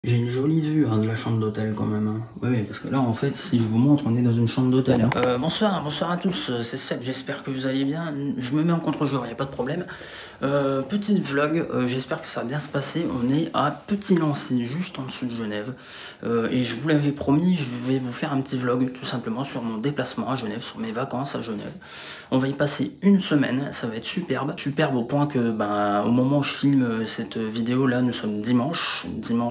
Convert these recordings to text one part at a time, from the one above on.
J'ai une jolie vue hein, de la chambre d'hôtel quand même. Hein. Oui, oui, parce que là, en fait, si je vous montre, on est dans une chambre d'hôtel. Hein. Bonsoir à tous, c'est Seb, j'espère que vous allez bien. Je me mets en contre-jour, il n'y a pas de problème. Petit vlog, j'espère que ça va bien se passer. On est à Petit-Lancy, juste en dessous de Genève. Et je vous l'avais promis, je vais vous faire un petit vlog, tout simplement, sur mon déplacement à Genève, sur mes vacances à Genève. On va y passer une semaine, ça va être superbe. Superbe au point que, au moment où je filme cette vidéo, là, nous sommes dimanche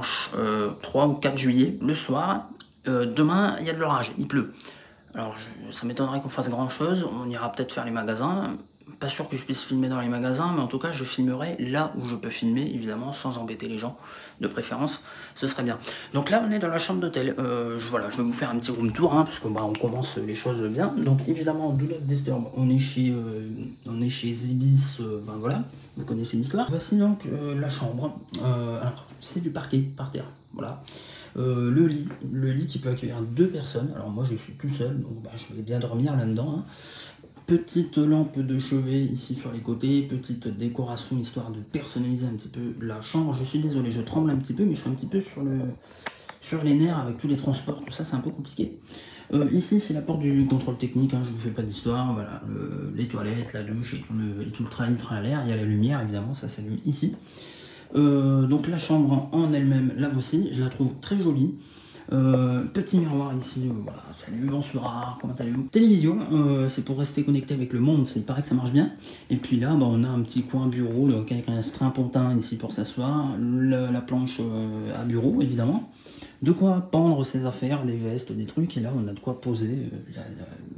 3 ou 4 juillet, le soir. Demain, il y a de l'orage, il pleut. Alors, ça m'étonnerait qu'on fasse grand chose. On ira peut-être faire les magasins. Pas sûr que je puisse filmer dans les magasins, mais en tout cas, je filmerai là où je peux filmer, évidemment, sans embêter les gens, de préférence. Ce serait bien. Donc là, on est dans la chambre d'hôtel. Voilà, je vais vous faire un petit room tour, hein, parce que on commence les choses bien. Donc évidemment, Do Not Disturb, on est chez Zibis, voilà, vous connaissez l'histoire. Voici donc la chambre. Alors, c'est du parquet par terre, voilà. Le lit qui peut accueillir 2 personnes. Alors moi je suis tout seul, donc je vais bien dormir là-dedans. Hein. Petite lampe de chevet ici sur les côtés, petite décoration histoire de personnaliser un petit peu la chambre. Je suis désolé, je tremble un petit peu, mais je suis un petit peu sur les nerfs avec tous les transports, tout ça c'est un peu compliqué. Ici c'est la porte du contrôle technique, hein, je vous fais pas d'histoire, voilà, les toilettes, la douche et tout le tralala, il y a la lumière évidemment, ça s'allume ici. Donc la chambre en elle-même, la voici, je la trouve très jolie. Petit miroir ici, voilà, salut, bonsoir, comment allez-vous? Télévision, c'est pour rester connecté avec le monde, il paraît que ça marche bien. Et puis là, on a un petit coin bureau, donc avec un strapontin ici pour s'asseoir, la planche à bureau évidemment. De quoi pendre ses affaires, des vestes, des trucs, et là on a de quoi poser, il y a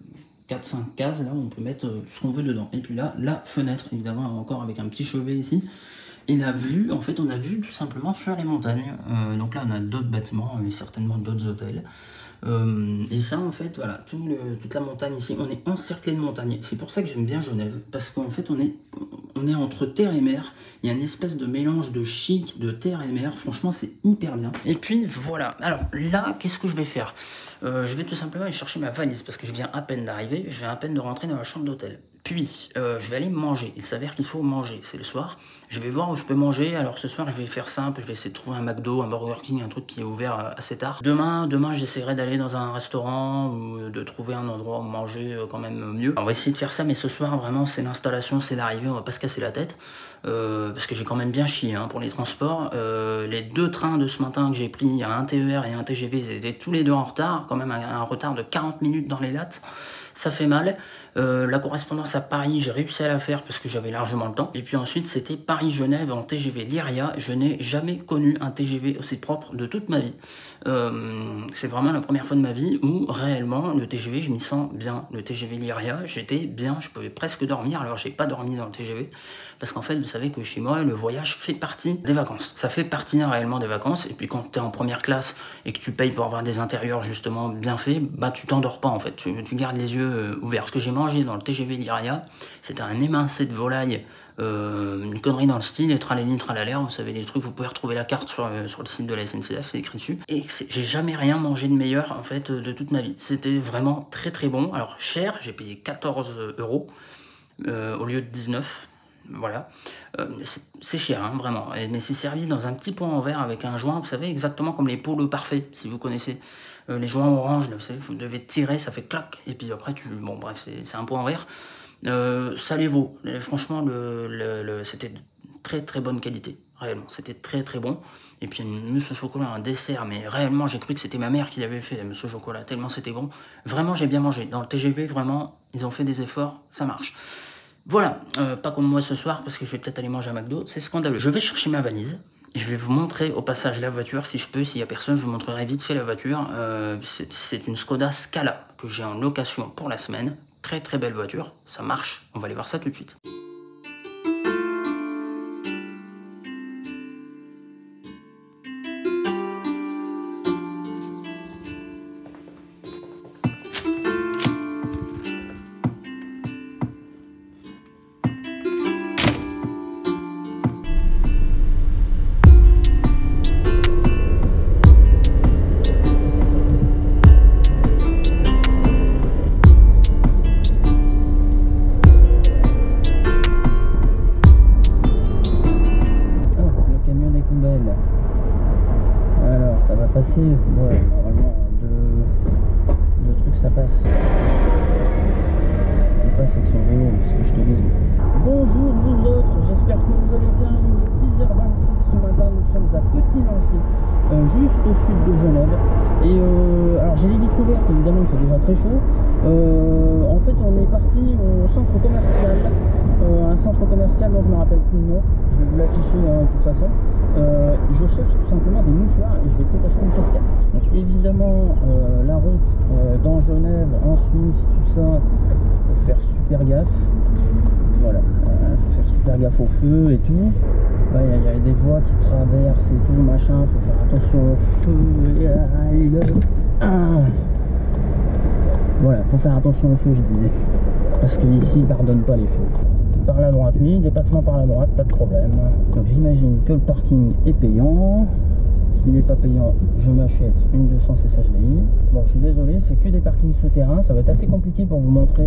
4-5 cases, là on peut mettre tout ce qu'on veut dedans. Et puis là, la fenêtre, évidemment, encore avec un petit chevet ici. Et la vue, en fait, on a vu tout simplement sur les montagnes. Donc là, on a d'autres bâtiments et certainement d'autres hôtels. Et ça, en fait, voilà, toute la montagne ici, on est encerclé de montagnes. C'est pour ça que j'aime bien Genève, parce qu'en fait, on est entre terre et mer. Il y a une espèce de mélange de chic, de terre et mer. Franchement, c'est hyper bien. Et puis, voilà. Alors là, qu'est-ce que je vais faire? Je vais tout simplement aller chercher ma valise, parce que je viens à peine d'arriver, je viens à peine de rentrer dans la chambre d'hôtel. Puis, je vais aller manger. Il s'avère qu'il faut manger, c'est le soir. Je vais voir où je peux manger. Alors ce soir, je vais faire simple. Je vais essayer de trouver un McDo, un Burger King, un truc qui est ouvert assez tard. Demain j'essaierai d'aller dans un restaurant ou de trouver un endroit où manger quand même mieux. On va essayer de faire ça, mais ce soir, vraiment, c'est l'installation, c'est l'arrivée. On va pas se casser la tête. Parce que j'ai quand même bien chié hein, pour les transports. Les 2 trains de ce matin que j'ai pris, un TER et un TGV, ils étaient tous les 2 en retard. Quand même un retard de 40 minutes dans les lattes. Ça fait mal. La correspondance à Paris, j'ai réussi à la faire parce que j'avais largement le temps. Et puis ensuite, c'était Paris-Genève en TGV Lyria. Je n'ai jamais connu un TGV aussi propre de toute ma vie. C'est vraiment la première fois de ma vie où réellement le TGV, je m'y sens bien. Le TGV Lyria, j'étais bien, je pouvais presque dormir. Alors j'ai pas dormi dans le TGV parce qu'en fait, vous savez que chez moi, le voyage fait partie des vacances. Ça fait partie réellement des vacances. Et puis quand tu es en première classe et que tu payes pour avoir des intérieurs justement bien faits, tu t'endors pas en fait. Tu gardes les yeux ouverts. Ce que j'ai mangé dans le TGV Lyria, c'était un émincé de volaille, une connerie dans le style, et tralali tralala, vous savez les trucs, vous pouvez retrouver la carte sur le site de la SNCF, c'est écrit dessus. Et j'ai jamais rien mangé de meilleur en fait de toute ma vie. C'était vraiment très très bon. Alors cher, j'ai payé 14 € au lieu de 19. Voilà, c'est cher, hein, vraiment, mais c'est servi dans un petit pot en verre avec un joint, vous savez, exactement comme les pots parfaits, si vous connaissez, les joints orange, là, vous savez, vous devez tirer, ça fait clac, et puis après, bon bref, c'est un pot en verre, ça les vaut, franchement, c'était de très très bonne qualité, réellement, c'était très très bon, et puis une mousse au chocolat, un dessert, mais réellement, j'ai cru que c'était ma mère qui l'avait fait, la mousse au chocolat, tellement c'était bon, vraiment, j'ai bien mangé, dans le TGV, vraiment, ils ont fait des efforts, ça marche. Voilà, pas comme moi ce soir, parce que je vais peut-être aller manger à McDo, c'est scandaleux. Je vais chercher ma valise, je vais vous montrer au passage la voiture, si je peux, s'il n'y a personne, je vous montrerai vite fait la voiture. C'est une Skoda Scala, que j'ai en location pour la semaine, très très belle voiture, ça marche, on va aller voir ça tout de suite. ça va passer. Ouais, normalement, deux trucs, ça passe. Et pas section vélo, ce que je te dis. Bonjour vous autres, j'espère que vous allez bien. Il est 10h26 ce matin, nous sommes à Petit-Nancy, juste au sud de Genève. Et alors j'ai les vitres ouvertes, évidemment il fait déjà très chaud. En fait on est parti au centre commercial, un centre commercial dont je ne me rappelle plus le nom, je vais vous l'afficher de toute façon. Je cherche tout simplement des mouchoirs et je vais peut-être acheter une casquette. Donc évidemment la route dans Genève, en Suisse, tout ça, faut faire super gaffe. Voilà, faut faire super gaffe au feu et tout. Il y a des voies qui traversent et tout, machin, faut faire attention au feu. Voilà, faut faire attention au feu, je disais. Parce que ici, ils pardonnent pas les feux. Par la droite, oui, dépassement par la droite, pas de problème. Donc j'imagine que le parking est payant. S'il n'est pas payant, je m'achète une 200 CSHDI. Bon, je suis désolé, c'est que des parkings souterrains. Ça va être assez compliqué pour vous montrer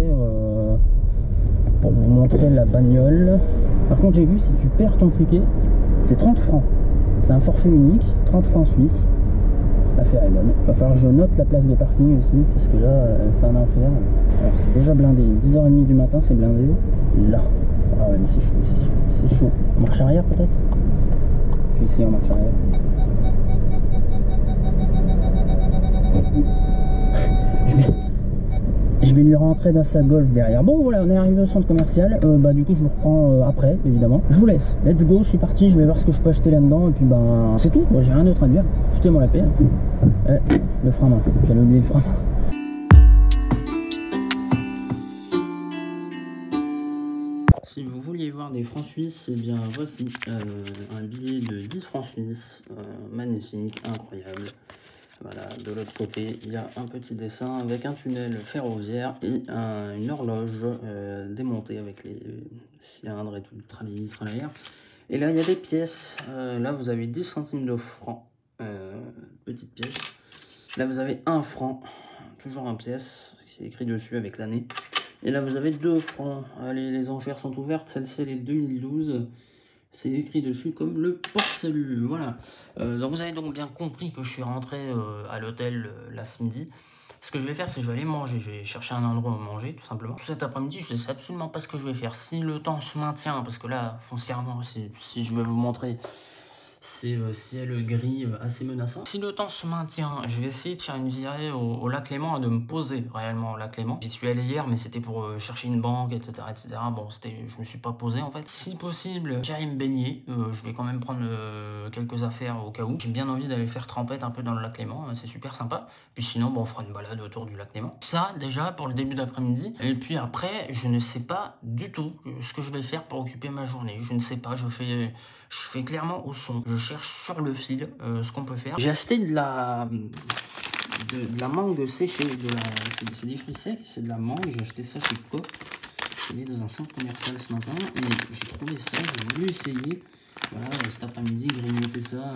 la bagnole. Par contre, j'ai vu, si tu perds ton ticket, c'est 30 francs. C'est un forfait unique, 30 francs suisses. L'affaire est bonne. Il va falloir que je note la place de parking aussi, parce que là, c'est un enfer. Alors, c'est déjà blindé. 10h30 du matin, c'est blindé. Là. Ah ouais, mais c'est chaud ici. C'est chaud. Marche arrière, peut-être? Je vais essayer en marche arrière. Je vais lui rentrer dans sa Golf derrière. Bon voilà, on est arrivé au centre commercial. Du coup je vous reprends après, évidemment. Je vous laisse. Let's go, je suis parti, je vais voir ce que je peux acheter là-dedans. Et puis c'est tout. Bon, j'ai rien d'autre à dire. Foutez-moi la paix. Le frein à main. J'allais oublier le frein à main. Si vous vouliez voir des francs suisses, eh bien voici un billet de 10 francs suisses. Magnifique, incroyable. Voilà, de l'autre côté, il y a un petit dessin avec un tunnel ferroviaire et une horloge démontée avec les cylindres et tout le tralala. Et là, il y a des pièces. Là, vous avez 10 centimes de francs, petite pièce. Là, vous avez 1 franc, toujours en pièce, c'est écrit dessus avec l'année. Et là, vous avez 2 francs. Allez, les enchères sont ouvertes. Celle-ci, elle est 2012. C'est écrit dessus comme le port-salut, voilà. Donc vous avez donc bien compris que je suis rentré à l'hôtel là ce midi. Ce que je vais faire, c'est que je vais aller manger. Je vais chercher un endroit où manger, tout simplement. Cet après-midi, je ne sais absolument pas ce que je vais faire. Si le temps se maintient, parce que là, foncièrement, si je vais vous montrer, c'est ciel gris assez menaçant. Si le temps se maintient, je vais essayer de faire une virée au lac Léman et de me poser réellement au lac Léman. J'y suis allé hier, mais c'était pour chercher une banque, etc. etc. Bon, je me suis pas posé en fait. Si possible, j'aille me baigner. Je vais quand même prendre quelques affaires au cas où. J'ai bien envie d'aller faire trempette un peu dans le lac Léman, c'est super sympa. Puis sinon, bon, on fera une balade autour du lac Léman. Ça, déjà, pour le début d'après-midi. Et puis après, je ne sais pas du tout ce que je vais faire pour occuper ma journée. Je ne sais pas, je fais clairement au son. Je cherche sur le fil ce qu'on peut faire. J'ai acheté de la mangue séchée. C'est des fruits secs, c'est de la mangue. J'ai acheté ça chez Coop. Je suis allé dans un centre commercial ce matin et j'ai trouvé ça. J'ai voulu essayer. Voilà, cet après-midi, grignoter ça.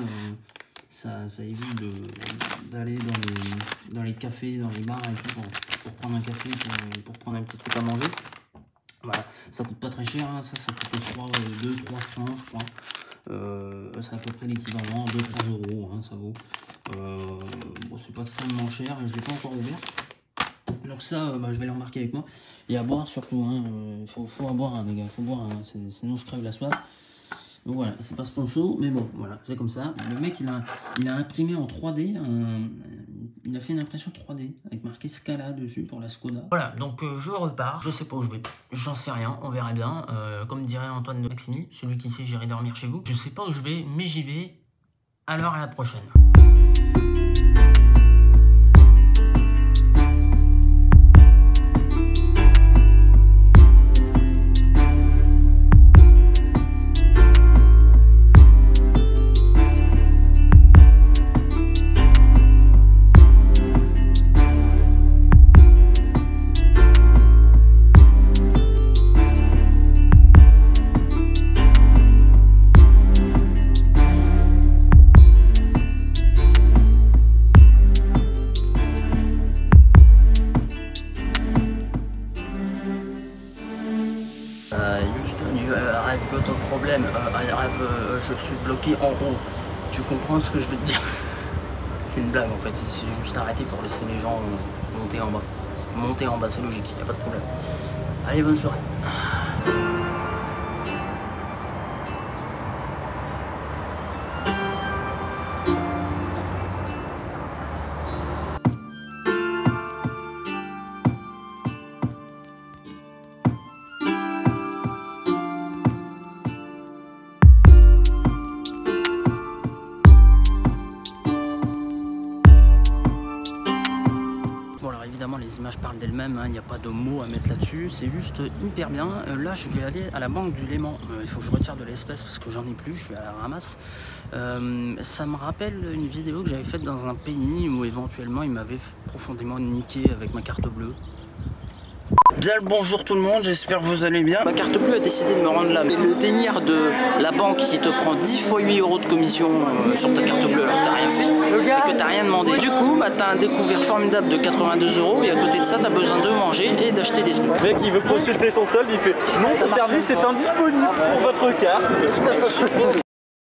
Ça évite d'aller dans les cafés, dans les bars et tout pour prendre un café, pour prendre un petit truc à manger. Voilà, ça coûte pas très cher, hein. Ça coûte je crois 2-3 francs je crois. C'est à peu près l'équivalent, 2-3 euros, hein, ça vaut. Bon, c'est pas extrêmement cher, je l'ai pas encore ouvert. Donc ça, je vais le remarquer avec moi. Et à boire surtout, hein, faut à boire, hein, les gars, faut boire, hein, sinon je crève la soif. Donc voilà, c'est pas sponsor, mais bon, voilà, c'est comme ça. Le mec, il a imprimé en 3D, il a fait une impression 3D avec marqué Scala dessus pour la Skoda. Voilà, donc je repars, je sais pas où je vais, j'en sais rien, on verra bien. Comme dirait Antoine de Maximi, celui qui fait j'irai dormir chez vous. Je sais pas où je vais, mais j'y vais. Alors à la prochaine. Houston, I've got a problem, je suis bloqué en haut. Tu comprends ce que je veux te dire? c'est une blague en fait, c'est juste arrêté pour laisser les gens monter en bas. Monter en bas, c'est logique, y a pas de problème. Allez, bonne soirée. Évidemment, les images parlent d'elles-mêmes, il n'y a pas de mots à mettre là-dessus, c'est juste hyper bien. Là, je vais aller à la banque du Léman. Il faut que je retire de l'espèce parce que j'en ai plus, je suis à la ramasse. Ça me rappelle une vidéo que j'avais faite dans un pays où éventuellement il m'avait profondément niqué avec ma carte bleue. Bien le bonjour tout le monde, j'espère que vous allez bien. Ma carte bleue a décidé de me rendre là. Mais le délire de la banque qui te prend 10 fois 8 € de commission sur ta carte bleue alors que t'as rien fait et que t'as rien demandé. Du coup, bah, t'as un découvert formidable de 82 € et à côté de ça, t'as besoin de manger et d'acheter des trucs. Le mec, il veut consulter son solde, il fait non, ce service est indisponible pour votre carte.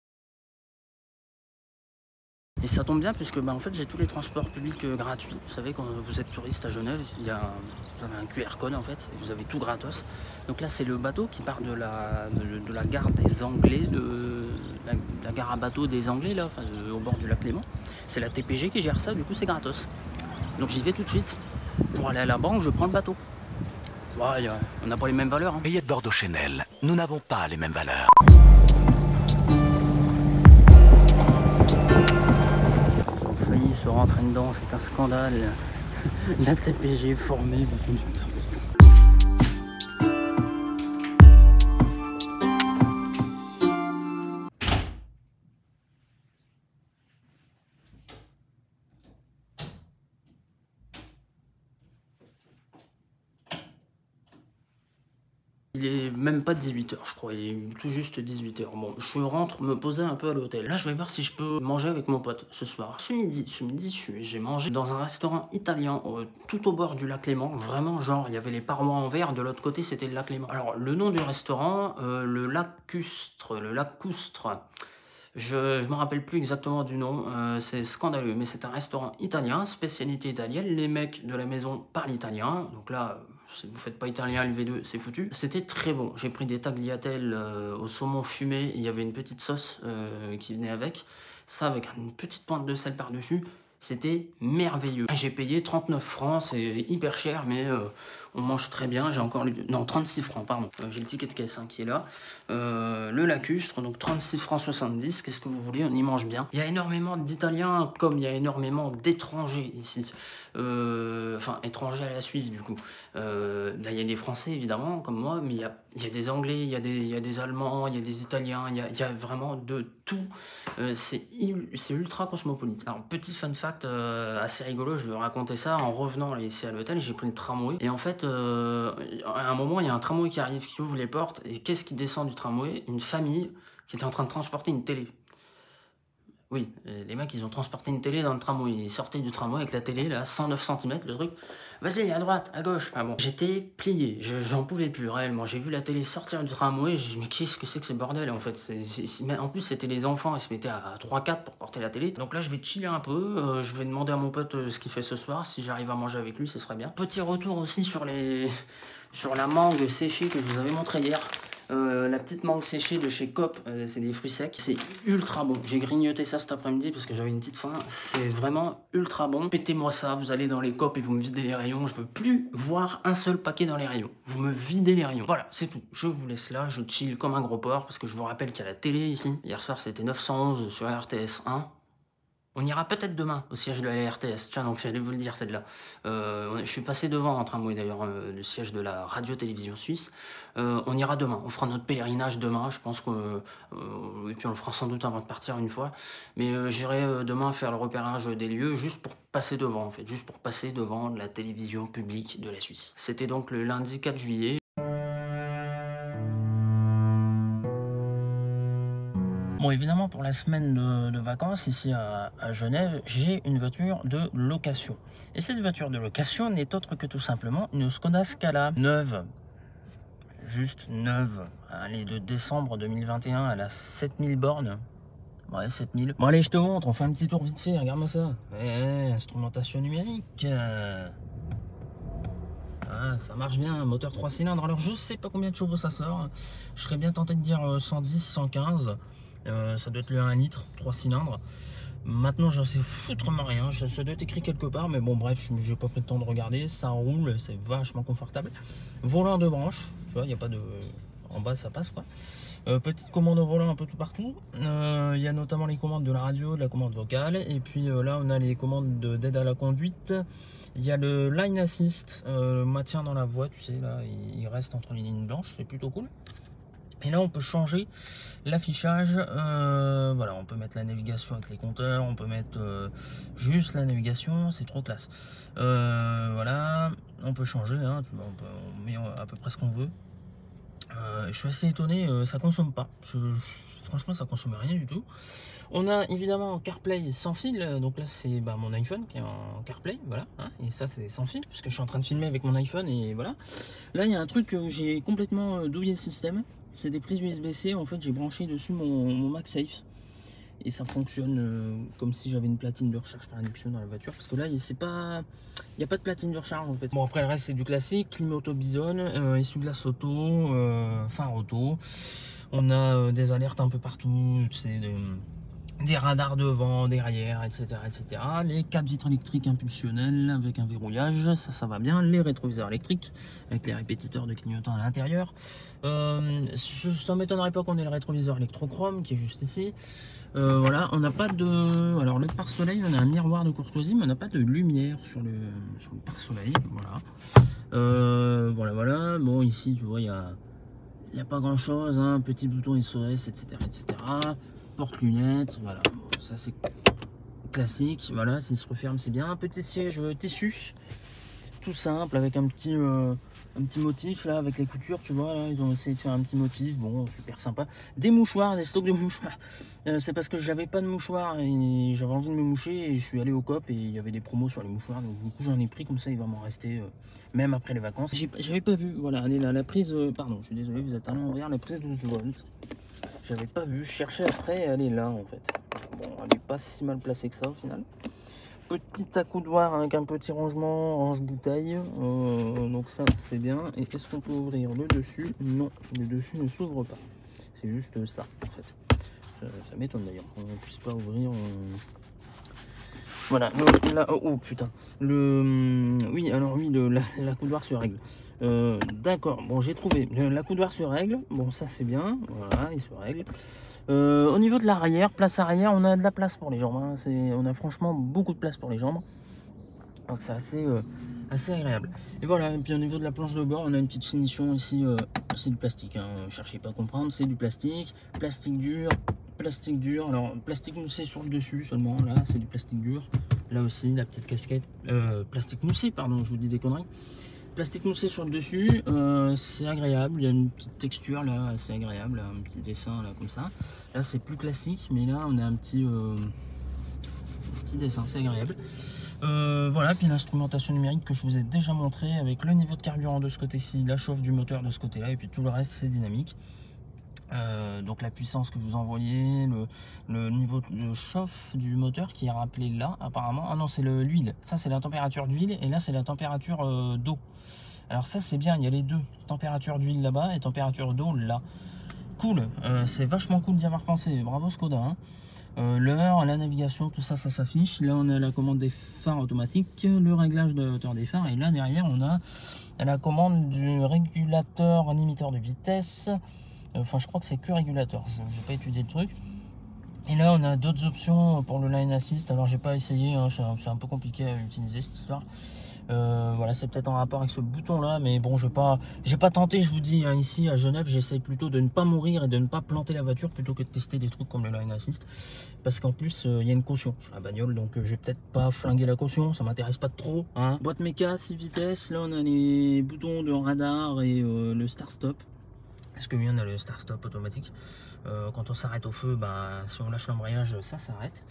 Et ça tombe bien puisque bah, en fait j'ai tous les transports publics gratuits. Vous savez, quand vous êtes touriste à Genève, vous avez un QR code en fait, et vous avez tout gratos. Donc là c'est le bateau qui part de la gare des Anglais, la gare à bateau des Anglais là, enfin, au bord du lac Léman. C'est la TPG qui gère ça, du coup c'est gratos. Donc j'y vais tout de suite. Pour aller à la banque, je prends le bateau. Ouais, on n'a pas les mêmes valeurs. Hein. Billet de Bordeaux Chanel, nous n'avons pas les mêmes valeurs. Failli se rentrer dedans, c'est un scandale. La TPG formée de conducteurs. Il est même pas 18 h je crois, il est tout juste 18 h. Bon, je rentre me poser un peu à l'hôtel. Là, je vais voir si je peux manger avec mon pote ce soir. Ce midi, j'ai mangé dans un restaurant italien tout au bord du lac Léman. Vraiment, genre, il y avait les parois en verre, de l'autre côté, c'était le lac Léman. Alors, le nom du restaurant, le Lacustre, je me rappelle plus exactement du nom, c'est scandaleux, mais c'est un restaurant italien, spécialité italienne. Les mecs de la maison parlent italien, donc là, si vous faites pas italien, le V2, c'est foutu. C'était très bon. J'ai pris des tagliatelles au saumon fumé, il y avait une petite sauce qui venait avec, ça avec une petite pointe de sel par-dessus. C'était merveilleux. J'ai payé 39 francs, c'est hyper cher, mais on mange très bien. J'ai encore non, 36 francs, pardon. J'ai le ticket de caisse hein, qui est là. Le Lacustre, donc 36 francs 70. Qu'est-ce que vous voulez, on y mange bien. Il y a énormément d'Italiens, comme il y a énormément d'étrangers ici. Enfin, étrangers à la Suisse, du coup. Là, il y a des Français, évidemment, comme moi, mais il y a des Anglais, il y a des Allemands, il y a des Italiens, il y a vraiment de tout. C'est ultra cosmopolite. Alors, petit fun fact assez rigolo, je vais vous raconter ça. En revenant là, ici à l'hôtel, j'ai pris le tramway. Et en fait, à un moment, il y a un tramway qui arrive, qui ouvre les portes. Et qu'est-ce qui descend du tramway? Une famille qui était en train de transporter une télé. Oui, les mecs, ils ont transporté une télé dans le tramway. Ils sortaient du tramway avec la télé, là, 109 cm, le truc. Vas-y, à droite, à gauche. Enfin bon, j'étais plié, j'en pouvais plus réellement. J'ai vu la télé sortir du tramway, j'ai dit, mais qu'est-ce que c'est que ce bordel en fait? Mais en plus, c'était les enfants, ils se mettaient à 3-4 pour porter la télé. Donc là, je vais chiller un peu, je vais demander à mon pote ce qu'il fait ce soir. Si j'arrive à manger avec lui, ce serait bien. Petit retour aussi sur la mangue séchée que je vous avais montré hier. La petite mangue séchée de chez Coop, c'est des fruits secs, c'est ultra bon. J'ai grignoté ça cet après-midi parce que j'avais une petite faim, c'est vraiment ultra bon. Pétez-moi ça, vous allez dans les Coop et vous me videz les rayons, je veux plus voir un seul paquet dans les rayons. Vous me videz les rayons. Voilà, c'est tout. Je vous laisse là, je chill comme un gros porc parce que je vous rappelle qu'il y a la télé ici. Hier soir c'était 911 sur RTS 1. On ira peut-être demain au siège de la RTS, tiens donc j'allais vous le dire celle-là. Je suis passé devant en tramway d'ailleurs, le siège de la radio-télévision suisse. On ira demain, on fera notre pèlerinage demain, je pense que... et puis on le fera sans doute avant de partir une fois. Mais j'irai demain faire le repérage des lieux juste pour passer devant en fait, juste pour passer devant la télévision publique de la Suisse. C'était donc le lundi 4 juillet. Bon, évidemment, pour la semaine de vacances, ici à Genève, j'ai une voiture de location. Et cette voiture de location n'est autre que tout simplement une Skoda Scala neuve. Juste neuve. Elle est de décembre 2021, elle a 7000 bornes. Ouais, 7000. Bon allez, je te montre, on fait un petit tour vite fait, regarde-moi ça. Instrumentation numérique. Ah, ça marche bien, moteur 3 cylindres. Alors je sais pas combien de chevaux ça sort. Je serais bien tenté de dire 110, 115. Ça doit être le 1 litre, 3 cylindres. Maintenant j'en sais foutrement rien, ça doit être écrit quelque part, mais bon bref, j'ai pas pris le temps de regarder. Ça roule, c'est vachement confortable. Volant de branche, tu vois, il n'y a pas de... En bas ça passe quoi. Petite commande au volant un peu tout partout. Il y a notamment les commandes de la radio, de la commande vocale. Et puis là on a les commandes d'aide à la conduite. Il y a le line assist, le maintien dans la voie, tu sais là, il reste entre les lignes blanches, c'est plutôt cool. Et là on peut changer l'affichage, voilà, on peut mettre la navigation avec les compteurs, on peut mettre juste la navigation, c'est trop classe. Voilà, on peut changer, hein, tu vois, on met à peu près ce qu'on veut. Je suis assez étonné, ça consomme pas. Franchement, ça consomme rien du tout. On a évidemment CarPlay sans fil, donc là c'est mon iPhone qui est en CarPlay, voilà, hein, et ça c'est sans fil, puisque je suis en train de filmer avec mon iPhone, et voilà. Là il y a un truc que j'ai complètement douillé le système, c'est des prises USB-C, en fait j'ai branché dessus mon MagSafe, et ça fonctionne comme si j'avais une platine de recharge par induction dans la voiture, parce que là il n'y a pas de platine de recharge en fait. Bon après le reste c'est du classique, clim auto Bison, essuie-glace auto, phare auto, on a des alertes un peu partout, c'est des radars devant, derrière, etc., etc. Les 4 vitres électriques impulsionnelles avec un verrouillage, ça va bien. Les rétroviseurs électriques avec les répétiteurs de clignotants à l'intérieur. Ça m'étonnerait pas qu'on ait le rétroviseur électrochrome qui est juste ici. Voilà, on n'a pas de... Alors le pare-soleil, on a un miroir de courtoisie, mais on n'a pas de lumière sur le pare-soleil. Voilà. Voilà. Bon, ici, tu vois, il n'y a pas grand-chose. Hein. Petit bouton SOS, etc., etc. Porte-lunettes, voilà, bon, ça c'est classique, voilà, s'il se referme c'est bien. Un petit siège tissu, tout simple, avec un petit motif là, avec les coutures, tu vois, là, ils ont essayé de faire un petit motif, bon, super sympa. Des mouchoirs, des stocks de mouchoirs, c'est parce que j'avais pas de mouchoirs et j'avais envie de me moucher et je suis allé au COP et il y avait des promos sur les mouchoirs, donc du coup j'en ai pris, comme ça il va m'en rester même après les vacances. J'avais pas vu, voilà, allez là, la prise, pardon, je suis désolé, vous êtes à l'envers, la prise 12 volts. J'avais pas vu, je cherchais après, elle est là en fait. Bon, elle est pas si mal placée que ça au final. Petit accoudoir avec un petit rangement range bouteille, donc ça c'est bien. Et est-ce qu'on peut ouvrir le dessus? Non, le dessus ne s'ouvre pas. C'est juste ça en fait. Ça m'étonne d'ailleurs qu'on ne puisse pas ouvrir. Voilà, là, oh putain, oui, alors oui, l'accoudoir se règle. D'accord, bon j'ai trouvé l'accoudoir se règle, bon ça c'est bien, voilà, il se règle. Au niveau de l'arrière, place arrière, on a de la place pour les jambes, hein. On a franchement beaucoup de place pour les jambes, donc c'est assez agréable. Et voilà, et puis au niveau de la planche de bord, on a une petite finition ici, c'est du plastique, hein. Cherchez pas à comprendre, c'est du plastique, plastique dur, alors plastique moussé sur le dessus seulement, là c'est du plastique dur, là aussi la petite casquette, plastique moussé, pardon, je vous dis des conneries. Plastique moussé sur le dessus, c'est agréable, il y a une petite texture là, assez agréable, un petit dessin là comme ça. Là c'est plus classique, mais là on a un petit dessin, c'est agréable. Voilà, puis l'instrumentation numérique que je vous ai déjà montré avec le niveau de carburant de ce côté-ci, la chauffe du moteur de ce côté-là, et puis tout le reste c'est dynamique. Donc la puissance que vous envoyez, le niveau de chauffe du moteur qui est rappelé là apparemment. Ah non, c'est l'huile, ça c'est la température d'huile et là c'est la température d'eau. Alors ça c'est bien, il y a les deux, température d'huile là-bas et température d'eau là. Cool, c'est vachement cool d'y avoir pensé, bravo Skoda, hein. L'heure, la navigation, tout ça, ça s'affiche. Là on a la commande des phares automatiques, le réglage de hauteur des phares, et là derrière on a la commande du régulateur limiteur de vitesse. Enfin, je crois que c'est que régulateur, je n'ai pas étudié le truc. Et là, on a d'autres options pour le line assist. Alors, j'ai pas essayé, hein, c'est un peu compliqué à utiliser cette histoire. Voilà, c'est peut-être en rapport avec ce bouton-là, mais bon, j'ai pas tenté. Je vous dis, hein, ici à Genève, j'essaye plutôt de ne pas mourir et de ne pas planter la voiture plutôt que de tester des trucs comme le line assist. Parce qu'en plus, il y a une caution sur la bagnole, donc je vais peut-être pas flinguer la caution, ça m'intéresse pas trop. Hein. Boîte méca, 6 vitesses. Là, on a les boutons de radar et le start-stop. Parce que oui, on a le start-stop automatique. Quand on s'arrête au feu, si on lâche l'embrayage, ça s'arrête.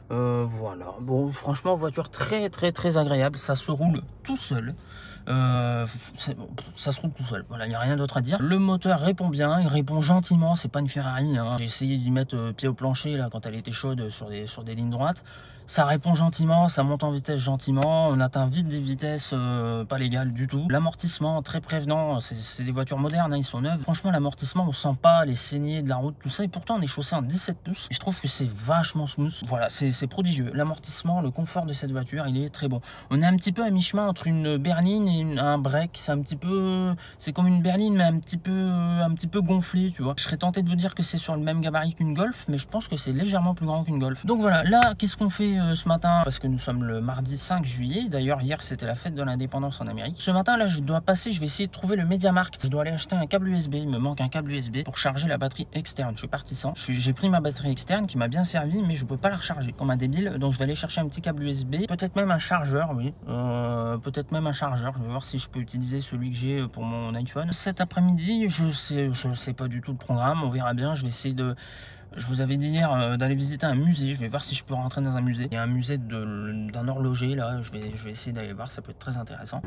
Voilà, bon franchement voiture très agréable, ça se roule tout seul. Bon, ça se roule tout seul, voilà, il n'y a rien d'autre à dire. Le moteur répond bien, il répond gentiment, c'est pas une Ferrari, hein. J'ai essayé d'y mettre pied au plancher là quand elle était chaude sur des lignes droites. Ça répond gentiment, ça monte en vitesse gentiment, on atteint vite des vitesses pas légales du tout. L'amortissement très prévenant, c'est des voitures modernes, hein, ils sont neuves. Franchement l'amortissement on sent pas les saignées de la route, tout ça, et pourtant on est chaussé en 17 pouces. Et je trouve que c'est vachement smooth, voilà, c'est prodigieux. L'amortissement, le confort de cette voiture, il est très bon. On est un petit peu à mi-chemin entre une berline et un break, c'est un petit peu, c'est comme une berline mais un petit peu gonflé, tu vois. Je serais tenté de vous dire que c'est sur le même gabarit qu'une Golf, mais je pense que c'est légèrement plus grand qu'une Golf. Donc voilà, là qu'est-ce qu'on fait ce matin, parce que nous sommes le mardi 5 juillet, d'ailleurs hier c'était la fête de l'indépendance en Amérique. Ce matin là je dois passer, je vais essayer de trouver le MediaMarkt, je dois aller acheter un câble USB, il me manque un câble USB pour charger la batterie externe. Je suis parti sans, j'ai pris ma batterie externe qui m'a bien servi, mais je peux pas la recharger comme un débile, donc je vais aller chercher un petit câble USB, peut-être même un chargeur, oui, peut-être même un chargeur, je vais voir si je peux utiliser celui que j'ai pour mon iPhone. Cet après-midi, je sais pas du tout le programme, on verra bien, je vais essayer de... Je vous avais dit hier d'aller visiter un musée, je vais voir si je peux rentrer dans un musée. Il y a un musée d'un horloger là, je vais essayer d'aller voir, ça peut être très intéressant.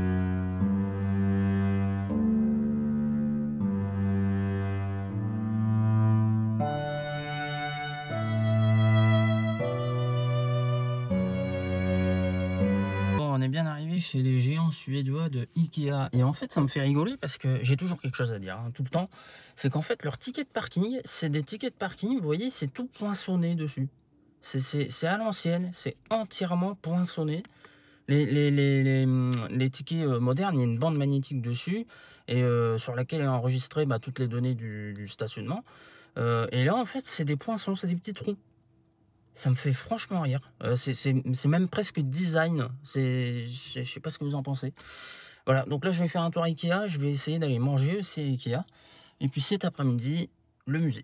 On est bien arrivé chez les géants suédois de Ikea, et en fait ça me fait rigoler parce que j'ai toujours quelque chose à dire, hein, tout le temps. C'est qu'en fait leurs tickets de parking, c'est des tickets de parking, vous voyez, c'est tout poinçonné dessus. C'est à l'ancienne, c'est entièrement poinçonné. Les tickets modernes, il y a une bande magnétique dessus, et sur laquelle est enregistrée toutes les données du stationnement. Et là en fait c'est des poinçons, c'est des petits trous. Ça me fait franchement rire. C'est même presque design. Je sais pas ce que vous en pensez. Voilà, donc là je vais faire un tour Ikea. Je vais essayer d'aller manger aussi à Ikea. Et puis cet après-midi, le musée.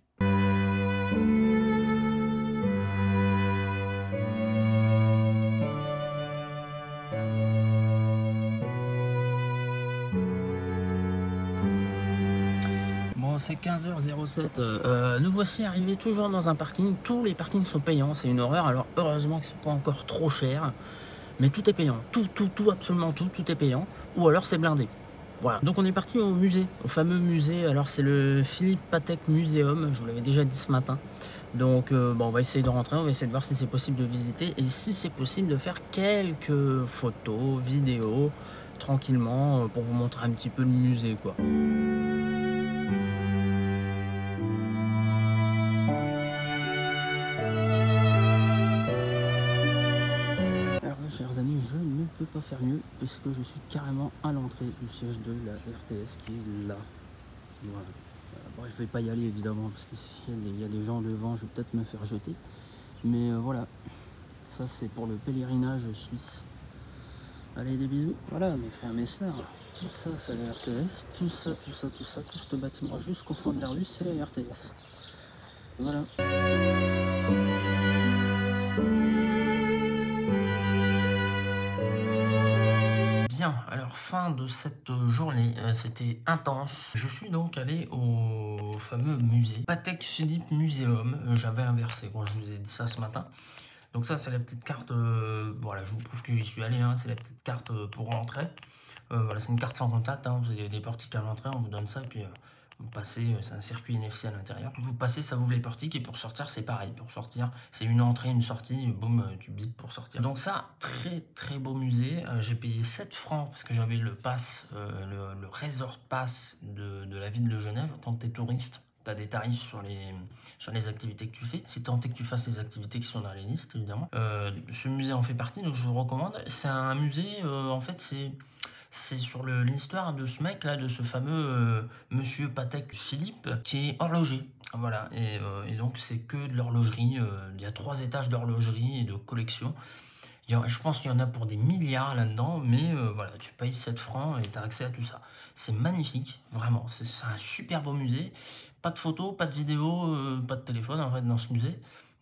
C'est 15h07, nous voici arrivés toujours dans un parking. Tous les parkings sont payants, c'est une horreur. Alors heureusement que c'est pas encore trop cher, mais tout est payant, tout, absolument tout est payant, ou alors c'est blindé. Voilà, donc on est parti au musée, au fameux musée. Alors c'est le Philippe Patek Museum, je vous l'avais déjà dit ce matin. Donc on va essayer de rentrer, on va essayer de voir si c'est possible de visiter, et si c'est possible de faire quelques photos, vidéos, tranquillement, pour vous montrer un petit peu le musée, quoi. Chers amis, je ne peux pas faire mieux puisque je suis carrément à l'entrée du siège de la RTS qui est là. Voilà. Bon, je vais pas y aller évidemment parce qu'il y a des gens devant, je vais peut-être me faire jeter. Mais voilà, ça c'est pour le pèlerinage suisse. Allez, des bisous. Voilà mes frères, mes soeurs, tout ça c'est la RTS, tout ce bâtiment jusqu'au fond de la rue c'est la RTS. Voilà. Alors fin de cette journée, c'était intense. Je suis donc allé au fameux musée Patek Philippe Museum. J'avais inversé quand je vous ai dit ça ce matin. Donc ça c'est la petite carte, voilà, je vous prouve que j'y suis allé, hein, c'est la petite carte pour rentrer. Voilà, c'est une carte sans contact, hein, vous avez des portiques à l'entrée, on vous donne ça, et puis vous passez, c'est un circuit NFC à l'intérieur. Vous passez, ça ouvre les portiques, et pour sortir, c'est pareil. Pour sortir, c'est une entrée, une sortie, boum, tu bipes pour sortir. Donc ça, très beau musée. J'ai payé 7 francs parce que j'avais le pass, le Resort Pass de la ville de Genève. Quand tu es touriste, tu as des tarifs sur les activités que tu fais. Si tant est que tu fasses les activités qui sont dans les listes, évidemment. Ce musée en fait partie, donc je vous recommande. C'est un musée, en fait, c'est sur l'histoire de ce mec là, de ce fameux monsieur Patek Philippe, qui est horloger. Voilà, et donc c'est que de l'horlogerie. Il y a 3 étages d'horlogerie et de collection. Je pense qu'il y en a pour des milliards là-dedans, mais voilà, tu payes 7 francs et tu as accès à tout ça. C'est magnifique, vraiment. C'est un super beau musée. Pas de photos, pas de vidéos, pas de téléphone en fait dans ce musée.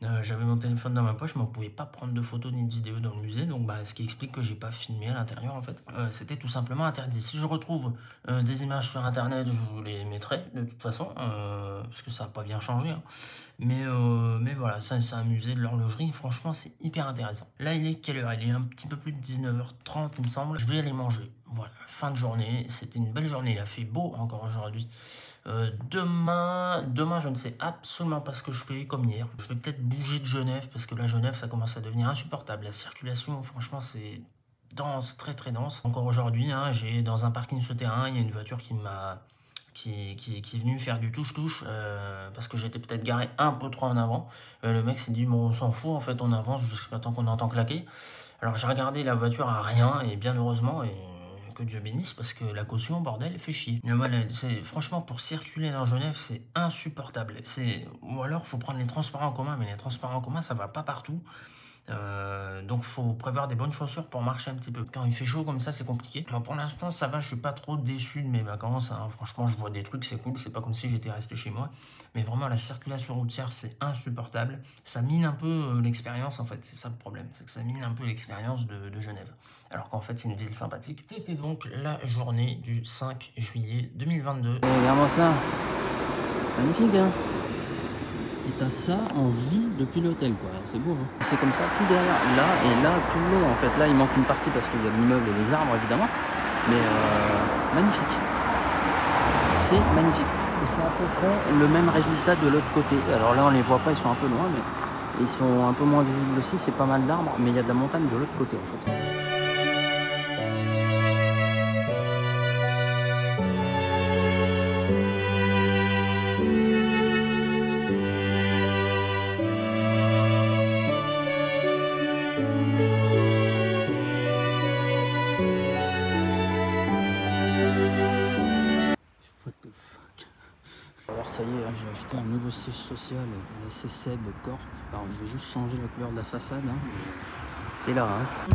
J'avais mon téléphone dans ma poche, mais on pouvait pas prendre de photos ni de vidéos dans le musée, donc bah, ce qui explique que j'ai pas filmé à l'intérieur en fait. C'était tout simplement interdit. Si je retrouve des images sur internet, je vous les mettrai de toute façon, parce que ça n'a pas bien changé. Hein. Mais voilà, ça c'est un musée de l'horlogerie, franchement c'est hyper intéressant. Là il est quelle heure? Il est un petit peu plus de 19h30 il me semble. Je vais aller manger. Voilà, fin de journée, c'était une belle journée, il a fait beau encore aujourd'hui. Demain, je ne sais absolument pas ce que je fais comme hier. Je vais peut-être bouger de Genève parce que la Genève, ça commence à devenir insupportable. La circulation, franchement, c'est dense, très très dense. Encore aujourd'hui, hein, j'ai dans un parking souterrain, il y a une voiture qui est venue faire du touche-touche parce que j'étais peut-être garé un peu trop en avant. Le mec s'est dit, bon, on s'en fout, en fait, on avance jusqu'à temps qu'on entend claquer. Alors j'ai regardé la voiture à rien et bien heureusement, et que Dieu bénisse, parce que la caution, bordel, fait chier. Mais voilà, franchement, pour circuler dans Genève, c'est insupportable. Ou alors, faut prendre les transports en commun, mais les transports en commun, ça va pas partout. Donc faut prévoir des bonnes chaussures pour marcher un petit peu. Quand il fait chaud comme ça, c'est compliqué. Bon, pour l'instant ça va, je suis pas trop déçu de mes vacances, hein. Franchement je vois des trucs, c'est cool, c'est pas comme si j'étais resté chez moi. Mais vraiment la circulation routière c'est insupportable. Ça mine un peu l'expérience en fait, c'est ça le problème. C'est que ça mine un peu l'expérience de Genève. Alors qu'en fait c'est une ville sympathique. C'était donc la journée du 5 juillet 2022. Regarde-moi ça. Magnifique hein. Et t'as ça en vue depuis l'hôtel quoi, c'est beau hein. C'est comme ça tout derrière, là et là tout le long en fait. Là il manque une partie parce qu'il y a l'immeuble et les arbres évidemment. Mais magnifique. C'est magnifique. Et c'est à peu près le même résultat de l'autre côté. Alors là on les voit pas, ils sont un peu loin mais ils sont un peu moins visibles aussi, c'est pas mal d'arbres. Mais il y a de la montagne de l'autre côté en fait. Alors ça y est, hein, j'ai acheté un nouveau siège social pour la CSEB Corp. Alors je vais juste changer la couleur de la façade. Hein. C'est là. Hein.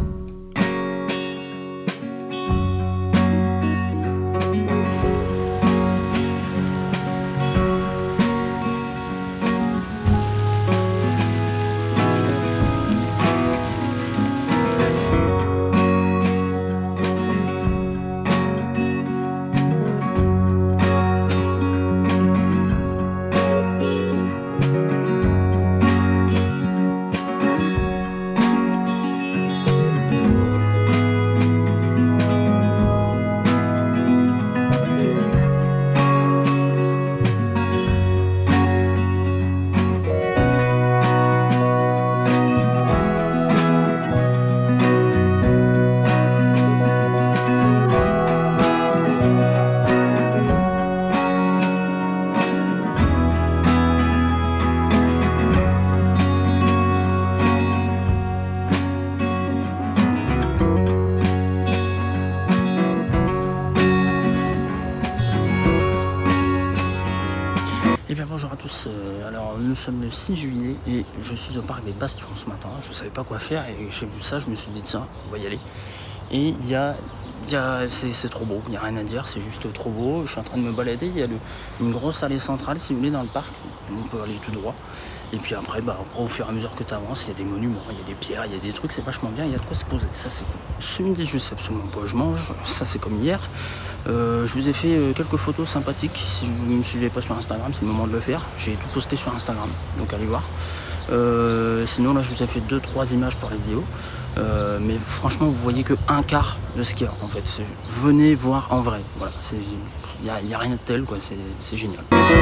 Bonjour à tous, alors nous sommes le 6 juillet et je suis au parc des Bastions ce matin. Je ne savais pas quoi faire et j'ai vu ça, je me suis dit tiens, on va y aller. Et c'est trop beau, il n'y a rien à dire, c'est juste trop beau. Je suis en train de me balader, il y a une grosse allée centrale si vous voulez dans le parc, on peut aller tout droit. Et puis après, au fur et à mesure que tu avances, il y a des monuments, il y a des pierres, il y a des trucs, c'est vachement bien, il y a de quoi se poser, ça c'est cool. Ce midi je sais absolument pas, je mange, ça c'est comme hier. Je vous ai fait quelques photos sympathiques, si vous ne me suivez pas sur Instagram, c'est le moment de le faire. J'ai tout posté sur Instagram, donc allez voir. Sinon là je vous ai fait 2-3 images pour la vidéo. Mais franchement vous voyez que un quart de ce qu'il y a en fait. Venez voir en vrai, voilà, il n'y a rien de tel quoi, c'est génial.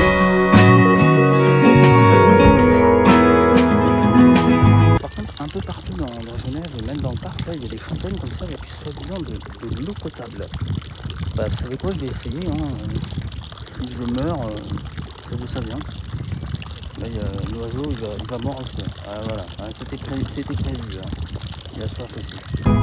Par contre un peu partout dans Genève, même dans le parc, là, il y a des fontaines comme ça avec soi-disant de l'eau potable. Vous savez quoi, je vais essayer, hein. Si je meurs, c'est d'où ça vient. Là, l'oiseau, il va mordre aussi. Ah, voilà, c'était prévu. Hein. Il a soif aussi.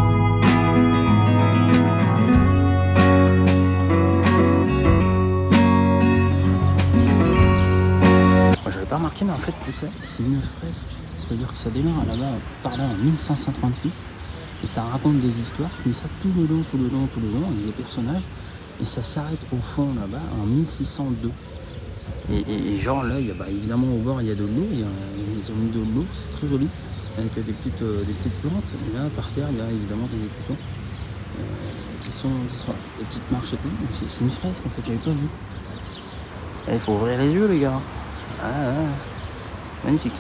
Moi, j'avais pas remarqué, mais en fait, tout ça, c'est une fresque. C'est-à-dire que ça démarre là-bas, par là, en 1536. Et ça raconte des histoires comme ça tout le long, avec des personnages. Et ça s'arrête au fond là-bas en 1602. Et genre là, il y a, évidemment au bord il y a de l'eau, ils ont mis de l'eau, c'est très joli, avec des petites plantes. Et là par terre il y a évidemment des écussons qui sont des petites marches et tout. C'est une fresque en fait, j'avais pas vu. Il faut ouvrir les yeux les gars. Magnifique.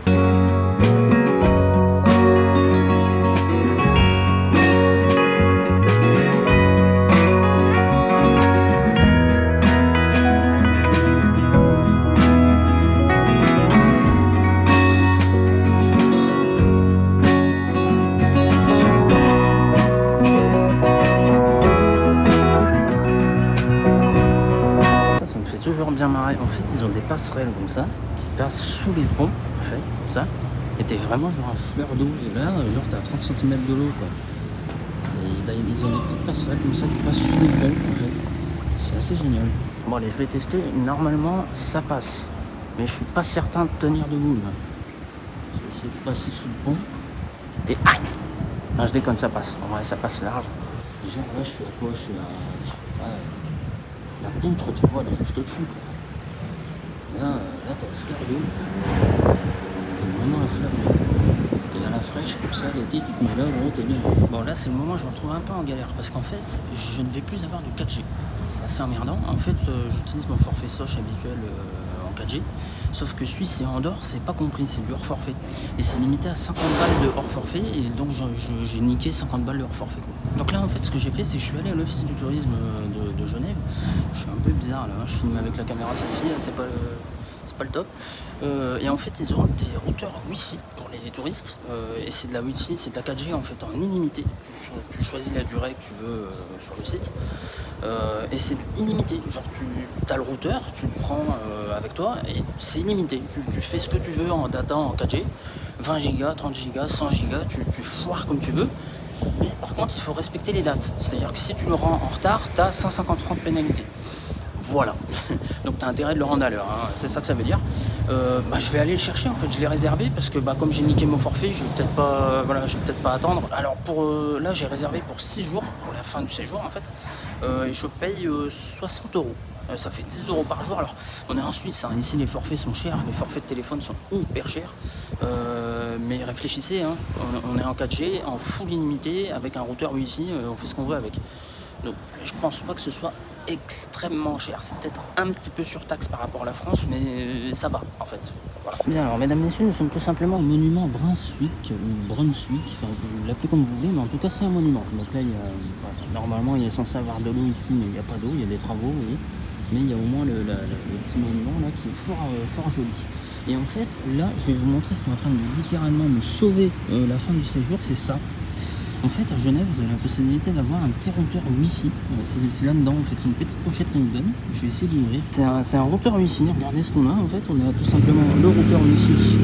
Toujours bien marré. En fait, ils ont des passerelles comme ça qui passent sous les ponts, en fait, comme ça. Et t'es vraiment genre à fleur d'eau. Et là, genre t'es à 30 cm de l'eau, quoi. Et ils ont des petites passerelles comme ça qui passent sous les ponts, en fait. C'est assez génial. Bon, allez, je vais tester. Normalement, ça passe. Mais je suis pas certain de tenir debout, là. Je vais essayer de passer sous le pont. Et aïe! Non, je déconne, ça passe. En vrai, ça passe large. Et genre là, je suis à quoi? Je suis à... La poutre, tu vois, elle est juste au-dessus, quoi. Là t'as la fleur d'eau. T'es vraiment à fleur d'eau. Et à la fraîche, comme ça, l'été, tu te mets là, gros, t'es bien. Bon, là, c'est le moment où je me retrouve un peu en galère. Parce qu'en fait, je ne vais plus avoir de 4G. C'est assez emmerdant. En fait, j'utilise mon forfait Soch habituel en 4G. Sauf que Suisse et Andorre, c'est pas compris, c'est du hors forfait. Et c'est limité à 50 balles de hors forfait. Et donc, j'ai niqué 50 balles de hors forfait, quoi. Donc là, en fait, ce que j'ai fait, c'est que je suis allé à l'office du tourisme de Genève. Je suis un peu bizarre là, je filme avec la caméra selfie, c'est pas le top. Et en fait, ils ont des routeurs Wi-Fi pour les touristes. Et c'est de la Wi-Fi, c'est de la 4G en fait en illimité. Tu choisis la durée que tu veux sur le site. Et c'est illimité. Genre, tu as le routeur, tu le prends avec toi et c'est illimité. Tu fais ce que tu veux en data en 4G. 20 Go, 30 Go, 100 Go, tu foires comme tu veux. Mais par contre, il faut respecter les dates. C'est-à-dire que si tu le rends en retard, tu as 150 francs de pénalité. Voilà. Donc tu as intérêt de le rendre à l'heure. Hein. C'est ça que ça veut dire. Je vais aller le chercher en fait. Je l'ai réservé parce que comme j'ai niqué mon forfait, je vais peut-être pas attendre. Alors là, j'ai réservé pour 6 jours, pour la fin du séjour en fait. Et je paye 60 €. Ça fait 10 € par jour. Alors, on est en Suisse, hein. Ici les forfaits sont chers, les forfaits de téléphone sont hyper chers. Mais réfléchissez, hein. On est en 4G, en full illimité, avec un routeur Wi-Fi, on fait ce qu'on veut avec. Donc, je pense pas que ce soit extrêmement cher. C'est peut-être un petit peu surtaxe par rapport à la France, mais ça va en fait. Voilà. Bien, alors mesdames et messieurs, nous sommes tout simplement au monument Brunswick, enfin, vous l'appelez comme vous voulez, mais en tout cas c'est un monument. Donc là, normalement il est censé avoir de l'eau ici, mais il n'y a pas d'eau, il y a des travaux, vous voyez. Mais il y a au moins le petit monument là qui est fort joli. Et en fait, là, je vais vous montrer ce qui est en train de littéralement me sauver la fin du séjour, c'est ça. En fait, à Genève, vous avez la possibilité d'avoir un petit routeur Wi-Fi. C'est là-dedans, en fait, c'est une petite pochette qu'on vous donne. Je vais essayer de l'ouvrir. C'est un routeur Wi-Fi. Regardez ce qu'on a, en fait. On a tout simplement le routeur Wi-Fi.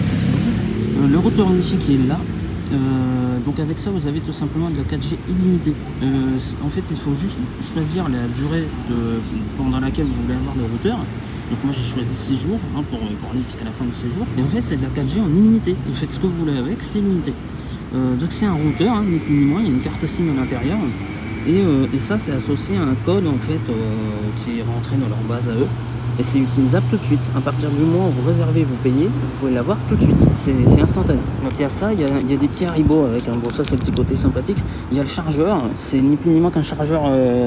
Le routeur Wi-Fi qui est là. Donc avec ça, vous avez tout simplement de la 4G illimitée. En fait, il faut juste choisir la durée pendant laquelle vous voulez avoir le routeur. Donc moi j'ai choisi 6 jours hein, pour aller jusqu'à la fin du séjour. Et en fait, c'est de la 4G en illimité. Vous faites ce que vous voulez avec, c'est illimité. Donc c'est un routeur, hein, ni plus ni moins, il y a une carte SIM à l'intérieur. Et ça, c'est associé à un code en fait qui est rentré dans leur base à eux. Et c'est utilisable tout de suite. À partir du moment où vous réservez, vous payez, vous pouvez l'avoir tout de suite. C'est instantané. Donc il y a ça, il y a des petits haribots avec un bon, ça c'est le petit côté sympathique. Il y a le chargeur, c'est ni plus ni moins qu'un chargeur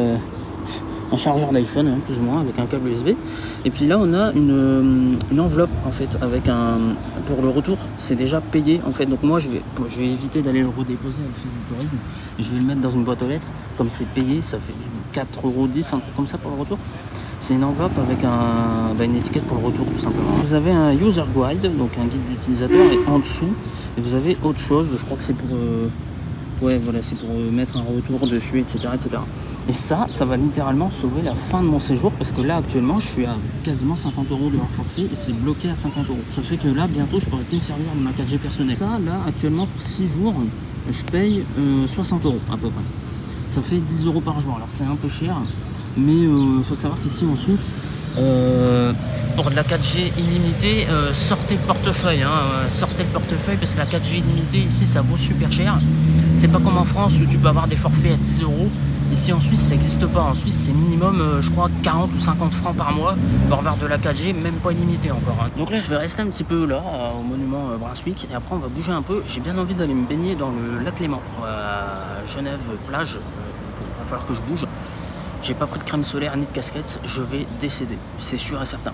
d'iPhone, hein, plus ou moins, avec un câble USB. Et puis là, on a une enveloppe en fait avec pour le retour. C'est déjà payé en fait. Donc moi, je vais éviter d'aller le redéposer à l'office du tourisme. Je vais le mettre dans une boîte aux lettres. Comme c'est payé, ça fait 4,10 €, un truc comme ça pour le retour. C'est une enveloppe avec une étiquette pour le retour tout simplement. Vous avez un user guide, donc un guide d'utilisateur, et en dessous, et vous avez autre chose. Je crois que c'est pour c'est pour mettre un retour dessus, etc., etc. Et ça va littéralement sauver la fin de mon séjour parce que là actuellement je suis à quasiment 50 € de leur forfait et c'est bloqué à 50 €. Ça fait que là bientôt je pourrais plus me servir de ma 4G personnelle. Ça là actuellement pour 6 jours je paye 60 € à peu près. Ça fait 10 € par jour. Alors c'est un peu cher, mais il faut savoir qu'ici en Suisse, pour de la 4G illimitée, sortez le portefeuille. Sortez le portefeuille parce que la 4G illimitée ici ça vaut super cher. C'est pas comme en France où tu peux avoir des forfaits à 10 €. Ici en Suisse, ça n'existe pas. En Suisse, c'est minimum, je crois, 40 ou 50 francs par mois pour avoir de la 4G, même pas illimité encore. Hein. Donc là, je vais rester un petit peu là, au monument Brunswick, et après, on va bouger un peu. J'ai bien envie d'aller me baigner dans le lac Léman, à Genève, plage. Il va falloir que je bouge. J'ai pas pris de crème solaire ni de casquette, je vais décéder, c'est sûr et certain.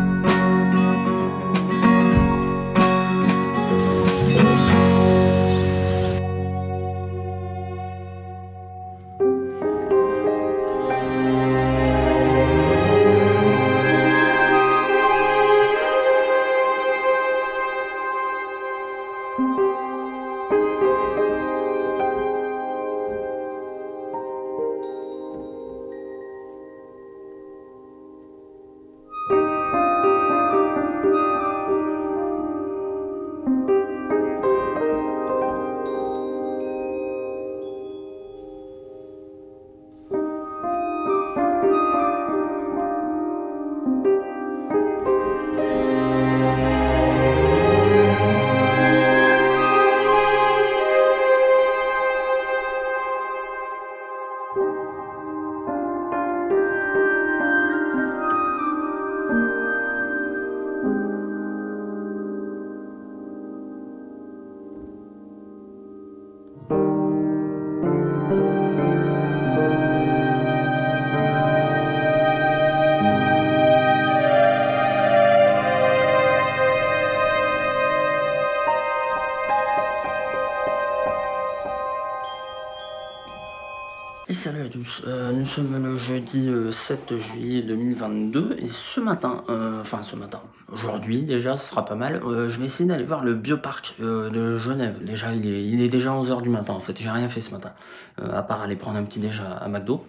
Et salut à tous, nous sommes le jeudi 7 juillet 2022 et ce matin, aujourd'hui déjà, ce sera pas mal, je vais essayer d'aller voir le bioparc de Genève. Déjà, il est déjà 11 h du matin en fait, j'ai rien fait ce matin, à part aller prendre un petit déj à McDo.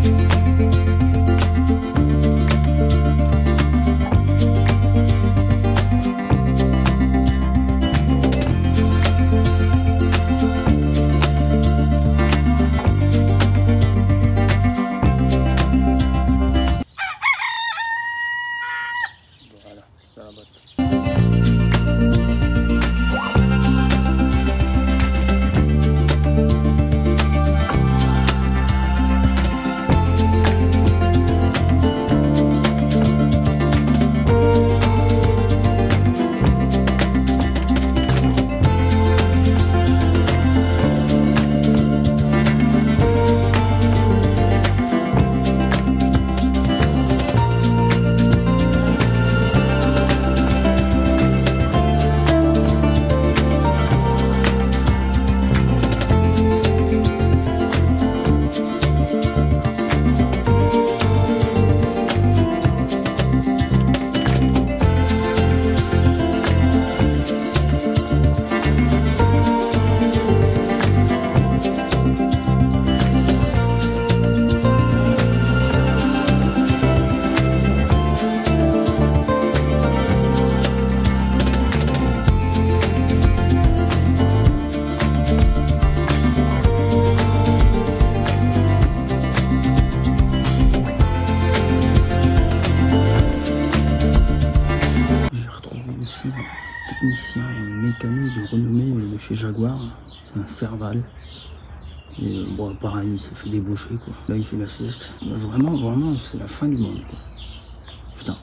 Technicien mécano de renommée chez Jaguar, c'est un Serval. Et bon, pareil, il s'est fait débaucher quoi. Là, il fait la sieste. Vraiment, c'est la fin du monde quoi. Putain.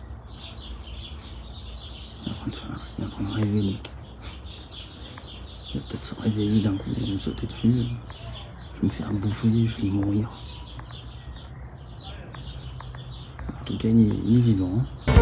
Il est en train de rêver, le mec. Il va peut-être se réveiller d'un coup, il va me sauter dessus. Je vais me faire bouffer, je vais mourir. En tout cas, il est vivant. Hein.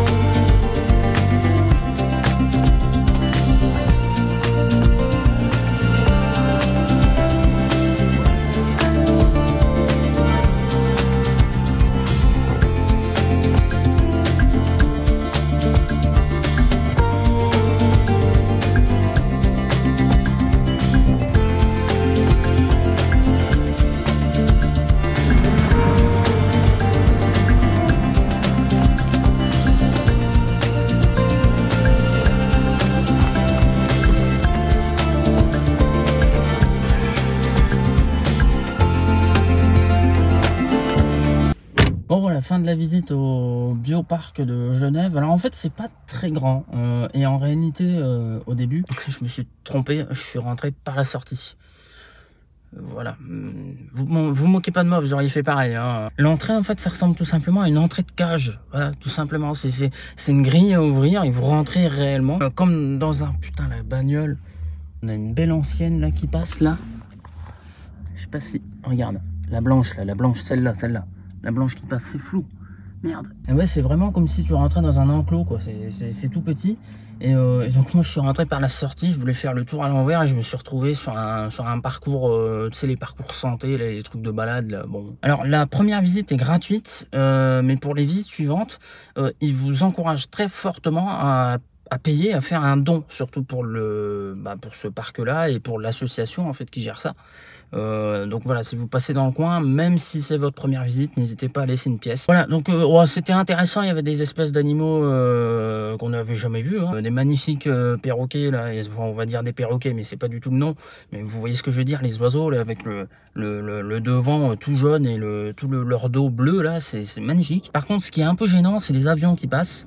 Bon voilà, fin de la visite au bioparc de Genève. Alors en fait c'est pas très grand et en réalité au début je me suis trompé, je suis rentré par la sortie. Voilà. Vous moquez pas de moi, vous auriez fait pareil. Hein. L'entrée, en fait, ça ressemble tout simplement à une entrée de cage. Voilà, tout simplement. C'est une grille à ouvrir et vous rentrez réellement. Comme dans un... Putain, la bagnole. On a une belle ancienne, là, qui passe, là. Je sais pas si... Regarde. La blanche, là. La blanche, celle-là. La blanche qui passe, c'est flou. Merde. Et ouais, c'est vraiment comme si tu rentrais dans un enclos, quoi. C'est tout petit. Et donc moi je suis rentré par la sortie, je voulais faire le tour à l'envers et je me suis retrouvé sur un parcours, tu sais, les parcours santé, les trucs de balade là, bon. Alors la première visite est gratuite, mais pour les visites suivantes, ils vous encouragent très fortement à payer, à faire un don, surtout pour pour ce parc-là et pour l'association en fait qui gère ça. Donc voilà, si vous passez dans le coin, même si c'est votre première visite, n'hésitez pas à laisser une pièce. Voilà, donc c'était intéressant, il y avait des espèces d'animaux qu'on n'avait jamais vus, hein. Des magnifiques perroquets, là, enfin, on va dire des perroquets, mais c'est pas du tout le nom, mais vous voyez ce que je veux dire, les oiseaux, là, avec le devant tout jaune et leur dos bleu, là, c'est magnifique. Par contre, ce qui est un peu gênant, c'est les avions qui passent.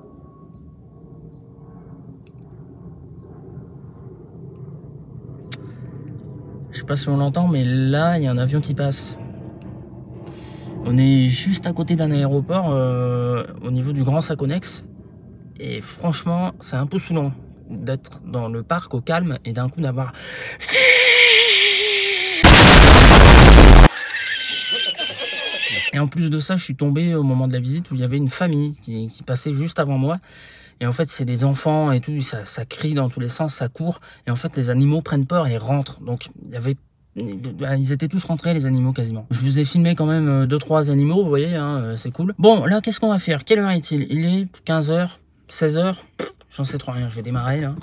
Je sais pas si on l'entend, mais là, il y a un avion qui passe. On est juste à côté d'un aéroport, au niveau du Grand Saconnex. Et franchement, c'est un peu saoulant d'être dans le parc au calme et d'un coup d'avoir... Et en plus de ça, je suis tombé au moment de la visite où il y avait une famille qui passait juste avant moi. Et en fait, c'est des enfants et tout, ça crie dans tous les sens, ça court. Et en fait, les animaux prennent peur et rentrent. Donc, ils étaient tous rentrés, les animaux, quasiment. Je vous ai filmé quand même 2-3 animaux, vous voyez, hein, c'est cool. Bon, là, qu'est-ce qu'on va faire? Quelle heure est-il? Il est 15h, 16h, j'en sais trop rien, je vais démarrer, là.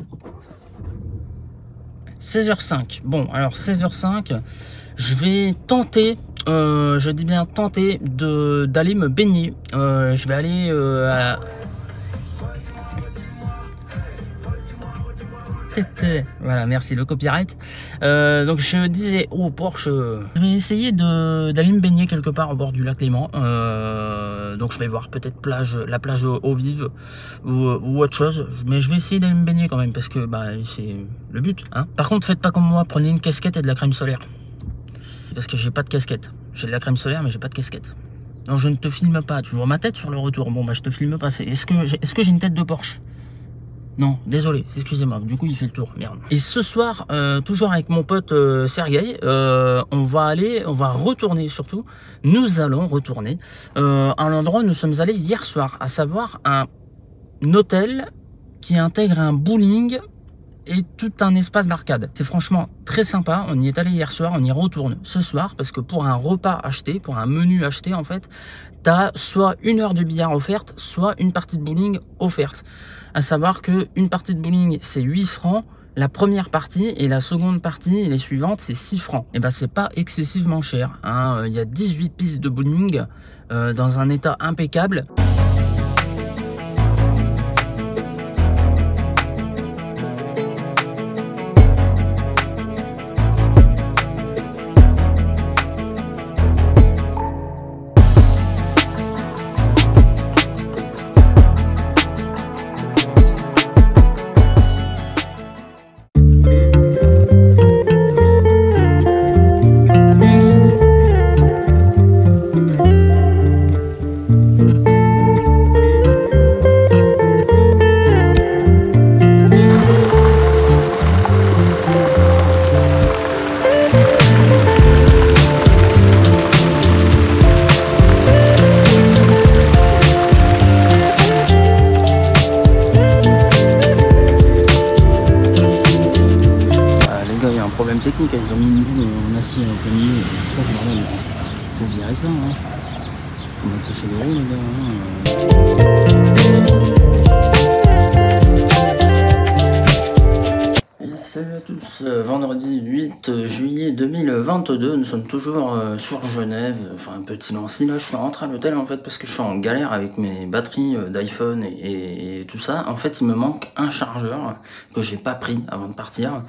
16h05. Bon, alors, 16h05, je vais tenter... je dis bien tenter d'aller me baigner. Je vais aller à... Voilà, merci, le copyright. Donc je disais, oh Porsche, je vais essayer d'aller me baigner quelque part au bord du lac Léman. Donc je vais voir peut-être la plage eau vive ou autre chose. Mais je vais essayer d'aller me baigner quand même parce que bah, c'est le but. Hein. Par contre, faites pas comme moi, prenez une casquette et de la crème solaire. Parce que j'ai pas de casquette. J'ai de la crème solaire mais j'ai pas de casquette. Non, je ne te filme pas. Tu vois ma tête sur le retour. Bon bah je te filme pas. Est-ce que j'ai une tête de Porsche? Non, désolé, excusez-moi, du coup il fait le tour, merde. Et ce soir, toujours avec mon pote Sergueï, on va retourner surtout, nous allons retourner à l'endroit où nous sommes allés hier soir, à savoir un hôtel qui intègre un bowling et tout un espace d'arcade. C'est franchement très sympa, on y est allé hier soir, on y retourne ce soir, parce que pour un repas acheté, pour un menu acheté en fait, t'as soit 1 heure de billard offerte, soit une partie de bowling offerte. À savoir que une partie de bowling c'est 8 francs, la première partie et la seconde partie et les suivantes c'est 6 francs. Et ben c'est pas excessivement cher, hein. Il y a 18 pistes de bowling dans un état impeccable. Technique, ils ont mis une boule en acier en plein milieu, c'est pas ce bordel. Faut virer ça, hein. Faut mettre ça chez les roues, les gars. Et salut à tous, vendredi 8 juillet 2022, nous sommes toujours sur Genève, enfin un petit Nancy. Là je suis rentré à l'hôtel en fait parce que je suis en galère avec mes batteries d'iPhone et tout ça. En fait il me manque un chargeur que j'ai pas pris avant de partir.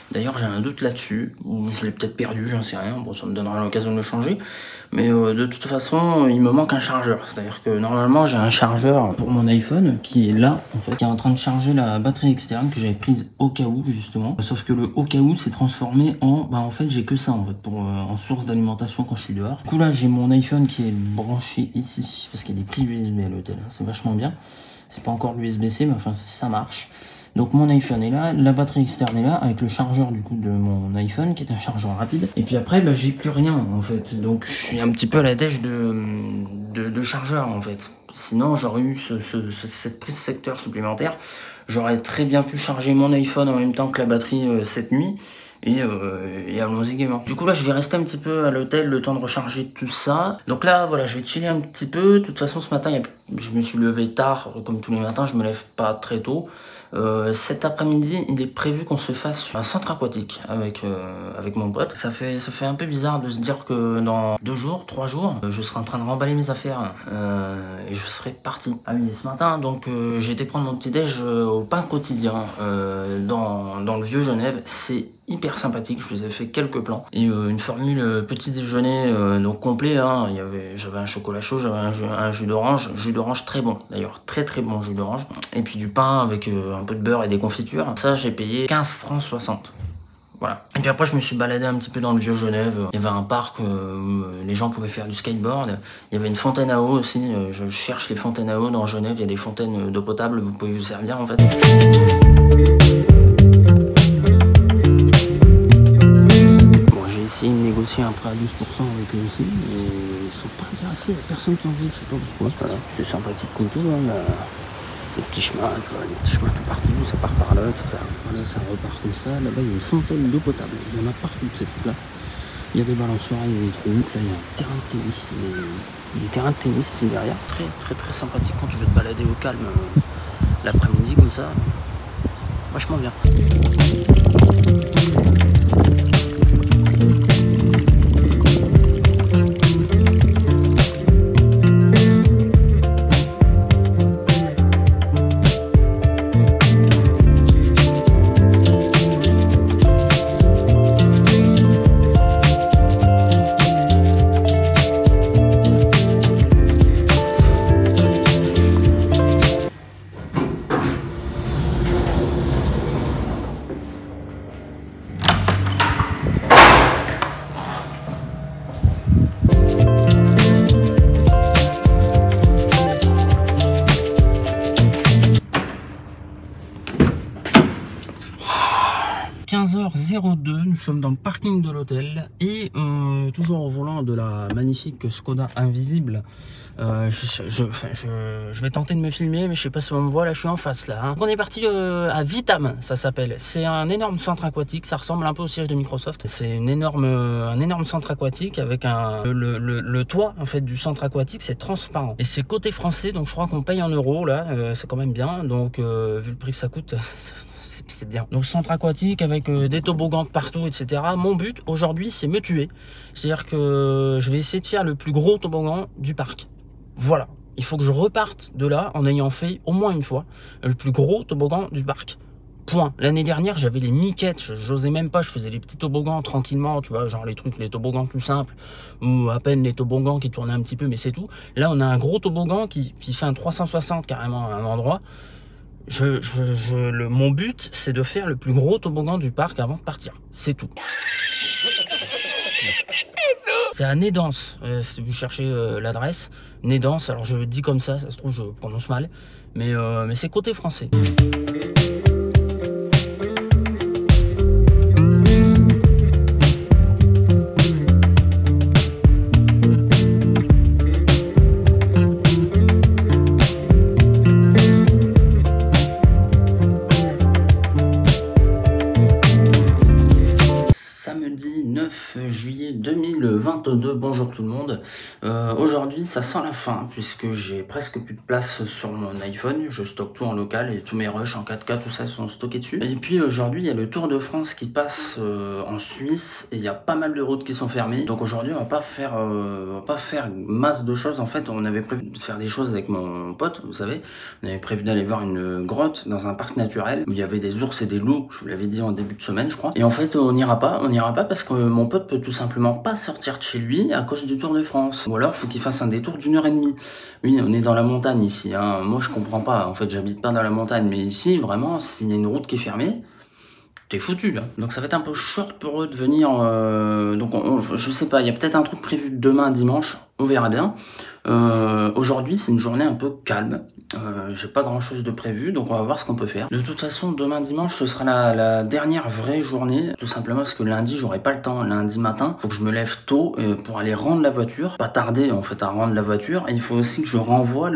D'ailleurs j'ai un doute là-dessus, ou je l'ai peut-être perdu, j'en sais rien, bon ça me donnera l'occasion de le changer. Mais de toute façon il me manque un chargeur, c'est-à-dire que normalement j'ai un chargeur pour mon iPhone qui est là en fait, qui est en train de charger la batterie externe que j'avais prise au cas où justement. Sauf que le au cas où s'est transformé en, en fait j'ai que ça en fait, pour, en source d'alimentation quand je suis dehors. Du coup là j'ai mon iPhone qui est branché ici, parce qu'il y a des prises USB à l'hôtel, hein. C'est vachement bien. C'est pas encore l'USB-C mais enfin ça marche. Donc mon iPhone est là, la batterie externe est là, avec le chargeur du coup de mon iPhone, qui est un chargeur rapide. Et puis après, j'ai plus rien en fait. Donc je suis un petit peu à la dèche de chargeur en fait. Sinon j'aurais eu cette prise secteur supplémentaire. J'aurais très bien pu charger mon iPhone en même temps que la batterie cette nuit. Et allons-y gaiement. Du coup là je vais rester un petit peu à l'hôtel le temps de recharger tout ça. Donc là voilà, je vais chiller un petit peu. De toute façon ce matin je me suis levé tard, comme tous les matins, je me lève pas très tôt. Cet après-midi il est prévu qu'on se fasse un centre aquatique avec mon pote. Ça fait un peu bizarre de se dire que dans 2 jours, 3 jours, je serai en train de remballer mes affaires et je serai parti. Ah oui, ce matin donc j'ai été prendre mon petit déj au pain quotidien dans le vieux Genève. C'est hyper sympathique, je vous ai fait quelques plans et une formule petit déjeuner donc complet, hein. J'avais un chocolat chaud, j'avais un jus d'orange très bon d'ailleurs, très bon jus d'orange, et puis du pain avec un peu de beurre et des confitures. Ça j'ai payé 15 francs 60. Voilà. Et puis après je me suis baladé un petit peu dans le vieux Genève. Il y avait un parc où les gens pouvaient faire du skateboard. Il y avait une fontaine à eau aussi. Je cherche les fontaines à eau dans Genève. Il y a des fontaines d'eau potable, vous pouvez vous servir en fait. Essayé de négocier un prêt à 12% avec eux aussi, mais ils sont pas intéressés, il n'y a personne qui en veut, je sais pas pourquoi. Voilà, c'est sympathique comme tout, hein, les petits chemins, tu vois, les petits chemins tout partout, ça part par là, etc. Voilà, ça repart comme ça. Là-bas, il y a une fontaine d'eau potable, il y en a partout de ces trucs-là. Il y a des balançoires, il y a des trucs, là il y a un terrain de tennis, des terrains de tennis ici derrière. Très sympathique quand tu veux te balader au calme l'après-midi comme ça. Vachement bien. 15h02, nous sommes dans le parking de l'hôtel et toujours au volant de la magnifique Skoda Invisible. Je vais tenter de me filmer, mais je sais pas si on me voit, là je suis en face là. Hein. On est parti à Vitam, ça s'appelle. C'est un énorme centre aquatique, ça ressemble un peu au siège de Microsoft. C'est un énorme centre aquatique avec le toit en fait du centre aquatique, c'est transparent. Et c'est côté français, donc je crois qu'on paye en euros là, c'est quand même bien. Donc vu le prix que ça coûte... c'est bien. Donc centre aquatique avec des toboggans de partout, etc. Mon but aujourd'hui c'est me tuer. C'est-à-dire que je vais essayer de faire le plus gros toboggan du parc. Voilà. Il faut que je reparte de là en ayant fait au moins une fois le plus gros toboggan du parc. Point. L'année dernière j'avais les miquettes, j'osais même pas, je faisais les petits toboggans tranquillement, tu vois, genre les toboggans tout simples, ou à peine les toboggans qui tournaient un petit peu, mais c'est tout. Là on a un gros toboggan qui fait un 360 carrément à un endroit. Mon but, c'est de faire le plus gros toboggan du parc avant de partir. C'est tout. C'est à Nédance, si vous cherchez l'adresse. Nédance, alors je le dis comme ça se trouve je prononce mal. Mais c'est côté français. Samedi 9 9 juillet 2022, bonjour tout le monde. Aujourd'hui ça sent la fin puisque j'ai presque plus de place sur mon iPhone, je stocke tout en local et tous mes rushs en 4K, tout ça sont stockés dessus. Et puis aujourd'hui il y a le Tour de France qui passe en Suisse et il y a pas mal de routes qui sont fermées. Donc aujourd'hui on va pas faire masse de choses. En fait on avait prévu de faire des choses avec mon pote, vous savez, on avait prévu d'aller voir une grotte dans un parc naturel où il y avait des ours et des loups, je vous l'avais dit en début de semaine je crois. Et en fait on n'ira pas parce que mon pote peut tout simplement pas sortir de chez lui à cause du Tour de France. Ou alors faut qu'il fasse un détour d'1h30. Oui, on est dans la montagne ici, hein. Moi je comprends pas, en fait j'habite pas dans la montagne, mais ici vraiment s'il y a une route qui est fermée, t'es foutu là. Donc ça va être un peu short pour eux de venir, donc je sais pas, il y a peut-être un truc prévu demain dimanche, on verra bien. Aujourd'hui c'est une journée un peu calme, j'ai pas grand chose de prévu, donc on va voir ce qu'on peut faire. De toute façon demain dimanche ce sera la dernière vraie journée, tout simplement parce que lundi j'aurai pas le temps. Lundi matin faut que je me lève tôt pour aller rendre la voiture, pas tarder en fait à rendre la voiture, et il faut aussi que je renvoie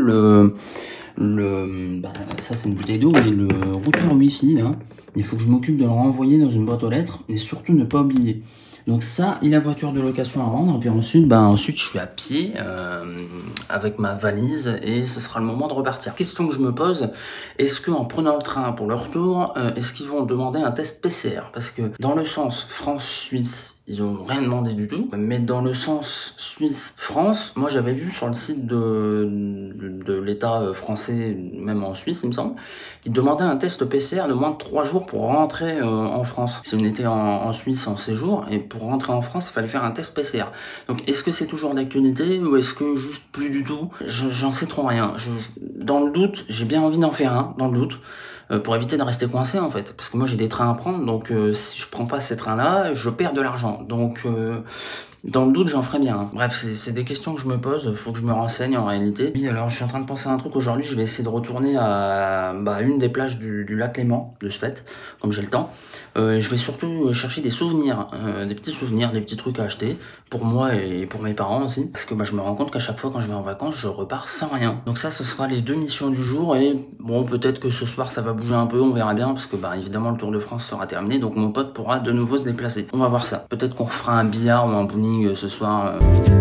ça c'est une bouteille d'eau et le routeur wifi là, il faut que je m'occupe de le renvoyer dans une boîte aux lettres et surtout ne pas oublier. Donc ça et la voiture de location à rendre, et puis ensuite je suis à pied avec ma valise et ce sera le moment de repartir. Question que je me pose, est-ce qu'en prenant le train pour le retour, est-ce qu'ils vont demander un test PCR? Parce que dans le sens France-Suisse, ils ont rien demandé du tout, mais dans le sens Suisse-France, moi j'avais vu sur le site de l'État français, même en Suisse il me semble, qu'ils demandaient un test PCR de moins de 3 jours pour rentrer en France. Si on était en Suisse en séjour, et pour rentrer en France, il fallait faire un test PCR. Donc est-ce que c'est toujours d'actualité ou est-ce que juste plus du tout? J'en sais trop rien. Dans le doute, j'ai bien envie d'en faire un, dans le doute. Pour éviter de rester coincé en fait, parce que moi j'ai des trains à prendre, donc si je prends pas ces trains là je perds de l'argent, donc dans le doute j'en ferai bien, hein. Bref, c'est des questions que je me pose, faut que je me renseigne en réalité. Oui, alors je suis en train de penser à un truc aujourd'hui, je vais essayer de retourner à une des plages du lac Léman, de ce fait, comme j'ai le temps. Je vais surtout chercher des souvenirs, des petits souvenirs, des petits trucs à acheter, pour moi et pour mes parents aussi, parce que je me rends compte qu'à chaque fois quand je vais en vacances, je repars sans rien. Donc ça, ce sera les 2 missions du jour, et bon, peut-être que ce soir ça va bouger un peu, on verra bien, parce que évidemment le Tour de France sera terminé, donc mon pote pourra de nouveau se déplacer. On va voir ça. Peut-être qu'on refera un billard ou un bowling ce soir.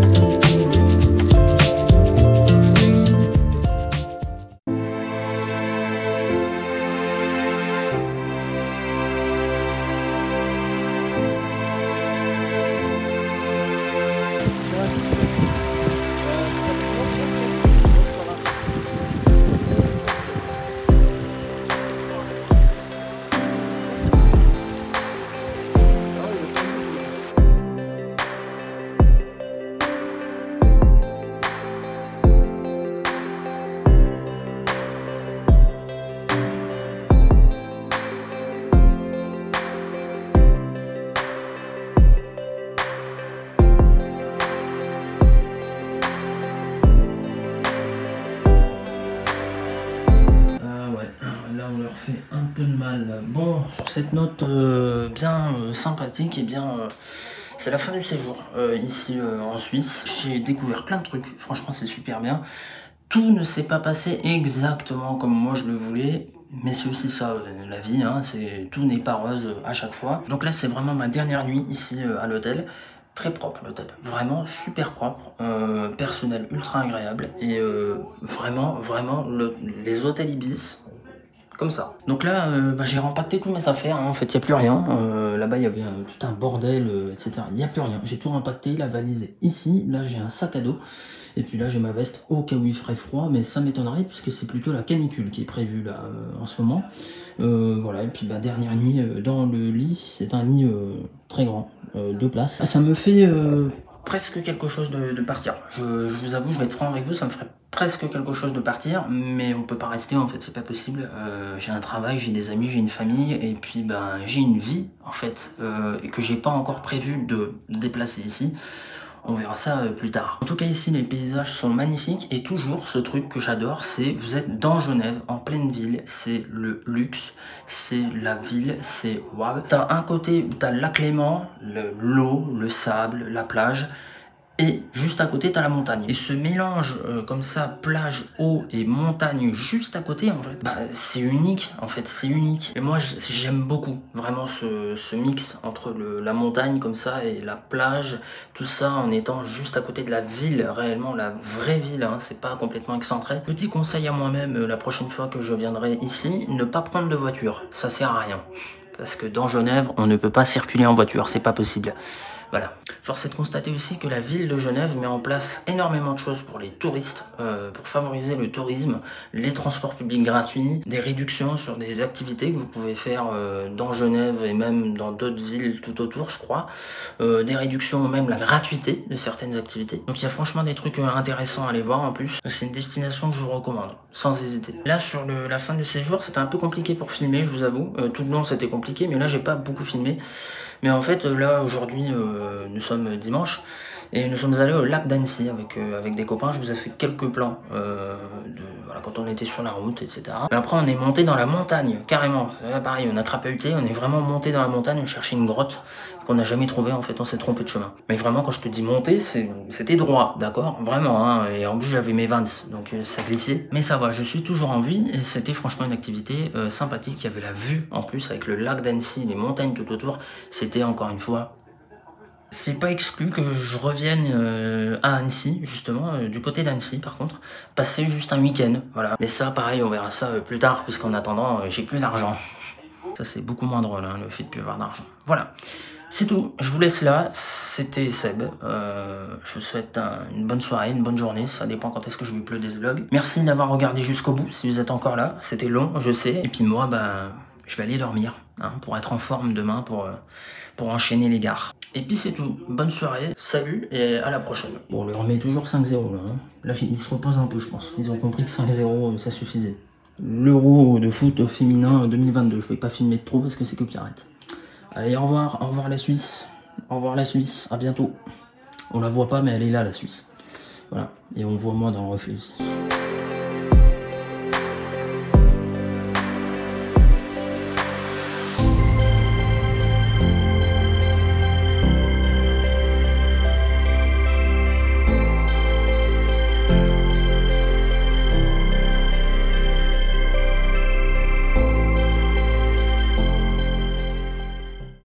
On leur fait un peu de mal. Bon, sur cette note bien sympathique, et bien c'est la fin du séjour ici en Suisse. J'ai découvert plein de trucs, franchement c'est super bien. Tout ne s'est pas passé exactement comme moi je le voulais, mais c'est aussi ça la vie, hein, tout n'est pas rose à chaque fois. Donc là c'est vraiment ma dernière nuit ici à l'hôtel. Très propre l'hôtel, vraiment super propre, personnel ultra agréable, et vraiment les hôtels Ibis, comme ça. Donc là, j'ai rempacté toutes mes affaires, hein. En fait il n'y a plus rien, là-bas il y avait tout un bordel, etc. Il n'y a plus rien, j'ai tout rempacté, la valise est ici, là j'ai un sac à dos, et puis là j'ai ma veste au cas où il ferait froid, mais ça m'étonnerait puisque c'est plutôt la canicule qui est prévue là en ce moment. Voilà, et puis dernière nuit dans le lit, c'est un lit très grand, 2 places. Ça me fait presque quelque chose de partir. Je vous avoue, je vais être franc avec vous, ça me ferait presque quelque chose de partir, mais on peut pas rester en fait, c'est pas possible. J'ai un travail, j'ai des amis, j'ai une famille, et puis j'ai une vie en fait, et que j'ai pas encore prévu de déplacer ici. On verra ça plus tard. En tout cas ici les paysages sont magnifiques, et toujours ce truc que j'adore, c'est vous êtes dans Genève, en pleine ville, c'est le luxe, c'est la ville, c'est waouh. T'as un côté où t'as le lac Léman, l'eau, le sable, la plage, et juste à côté t'as la montagne. Et ce mélange comme ça, plage, eau et montagne juste à côté en fait, bah c'est unique en fait, c'est unique. Et moi j'aime beaucoup vraiment ce mix entre la montagne comme ça et la plage, tout ça en étant juste à côté de la ville, réellement la vraie ville, hein, c'est pas complètement excentré. Petit conseil à moi-même, la prochaine fois que je viendrai ici, ne pas prendre de voiture, ça sert à rien. Parce que dans Genève, on ne peut pas circuler en voiture, c'est pas possible. Voilà. Force est de constater aussi que la ville de Genève met en place énormément de choses pour les touristes, pour favoriser le tourisme, les transports publics gratuits, des réductions sur des activités que vous pouvez faire dans Genève et même dans d'autres villes tout autour, je crois, des réductions, même la gratuité de certaines activités. Donc il y a franchement des trucs intéressants à aller voir en plus. C'est une destination que je vous recommande, sans hésiter. Là, sur la fin du séjour, c'était un peu compliqué pour filmer, je vous avoue. Tout le long, c'était compliqué, mais là, j'ai pas beaucoup filmé. Mais en fait, là, aujourd'hui, nous sommes dimanche, et nous sommes allés au lac d'Annecy avec des copains. Je vous ai fait quelques plans voilà, quand on était sur la route, etc. Mais après, on est monté dans la montagne, carrément. Là, pareil, on a crapahuté, on est vraiment monté dans la montagne, on cherchait une grotte qu'on n'a jamais trouvée, en fait, on s'est trompé de chemin. Mais vraiment, quand je te dis monter, c'était droit, d'accord? Vraiment, hein, et en plus, j'avais mes Vans, donc ça glissait. Mais ça va, je suis toujours en vie, et c'était franchement une activité sympathique. Il y avait la vue, en plus, avec le lac d'Annecy, les montagnes tout autour. C'était, encore une fois, c'est pas exclu que je revienne à Annecy, justement, du côté d'Annecy par contre, passer juste un week-end, voilà. Mais ça, pareil, on verra ça plus tard, puisqu'en attendant, j'ai plus d'argent. Ça, c'est beaucoup moins drôle, hein, le fait de plus avoir d'argent. Voilà, c'est tout, je vous laisse là, c'était Seb, je vous souhaite une bonne soirée, une bonne journée, ça dépend quand est-ce que je vais uploader ce vlog. Merci d'avoir regardé jusqu'au bout, si vous êtes encore là, c'était long, je sais, et puis moi, bah, je vais aller dormir, hein, pour être en forme demain, pour enchaîner les gares. Et puis c'est tout, bonne soirée, salut et à la prochaine. Bon, on leur met toujours 5-0 là, hein. Là ils se reposent un peu je pense, ils ont compris que 5-0 ça suffisait. L'Euro de foot féminin 2022, je vais pas filmer de trop parce que c'est copyright. Allez, au revoir la Suisse, à bientôt. On la voit pas mais elle est là la Suisse. Voilà, et on voit moi dans le reflet aussi.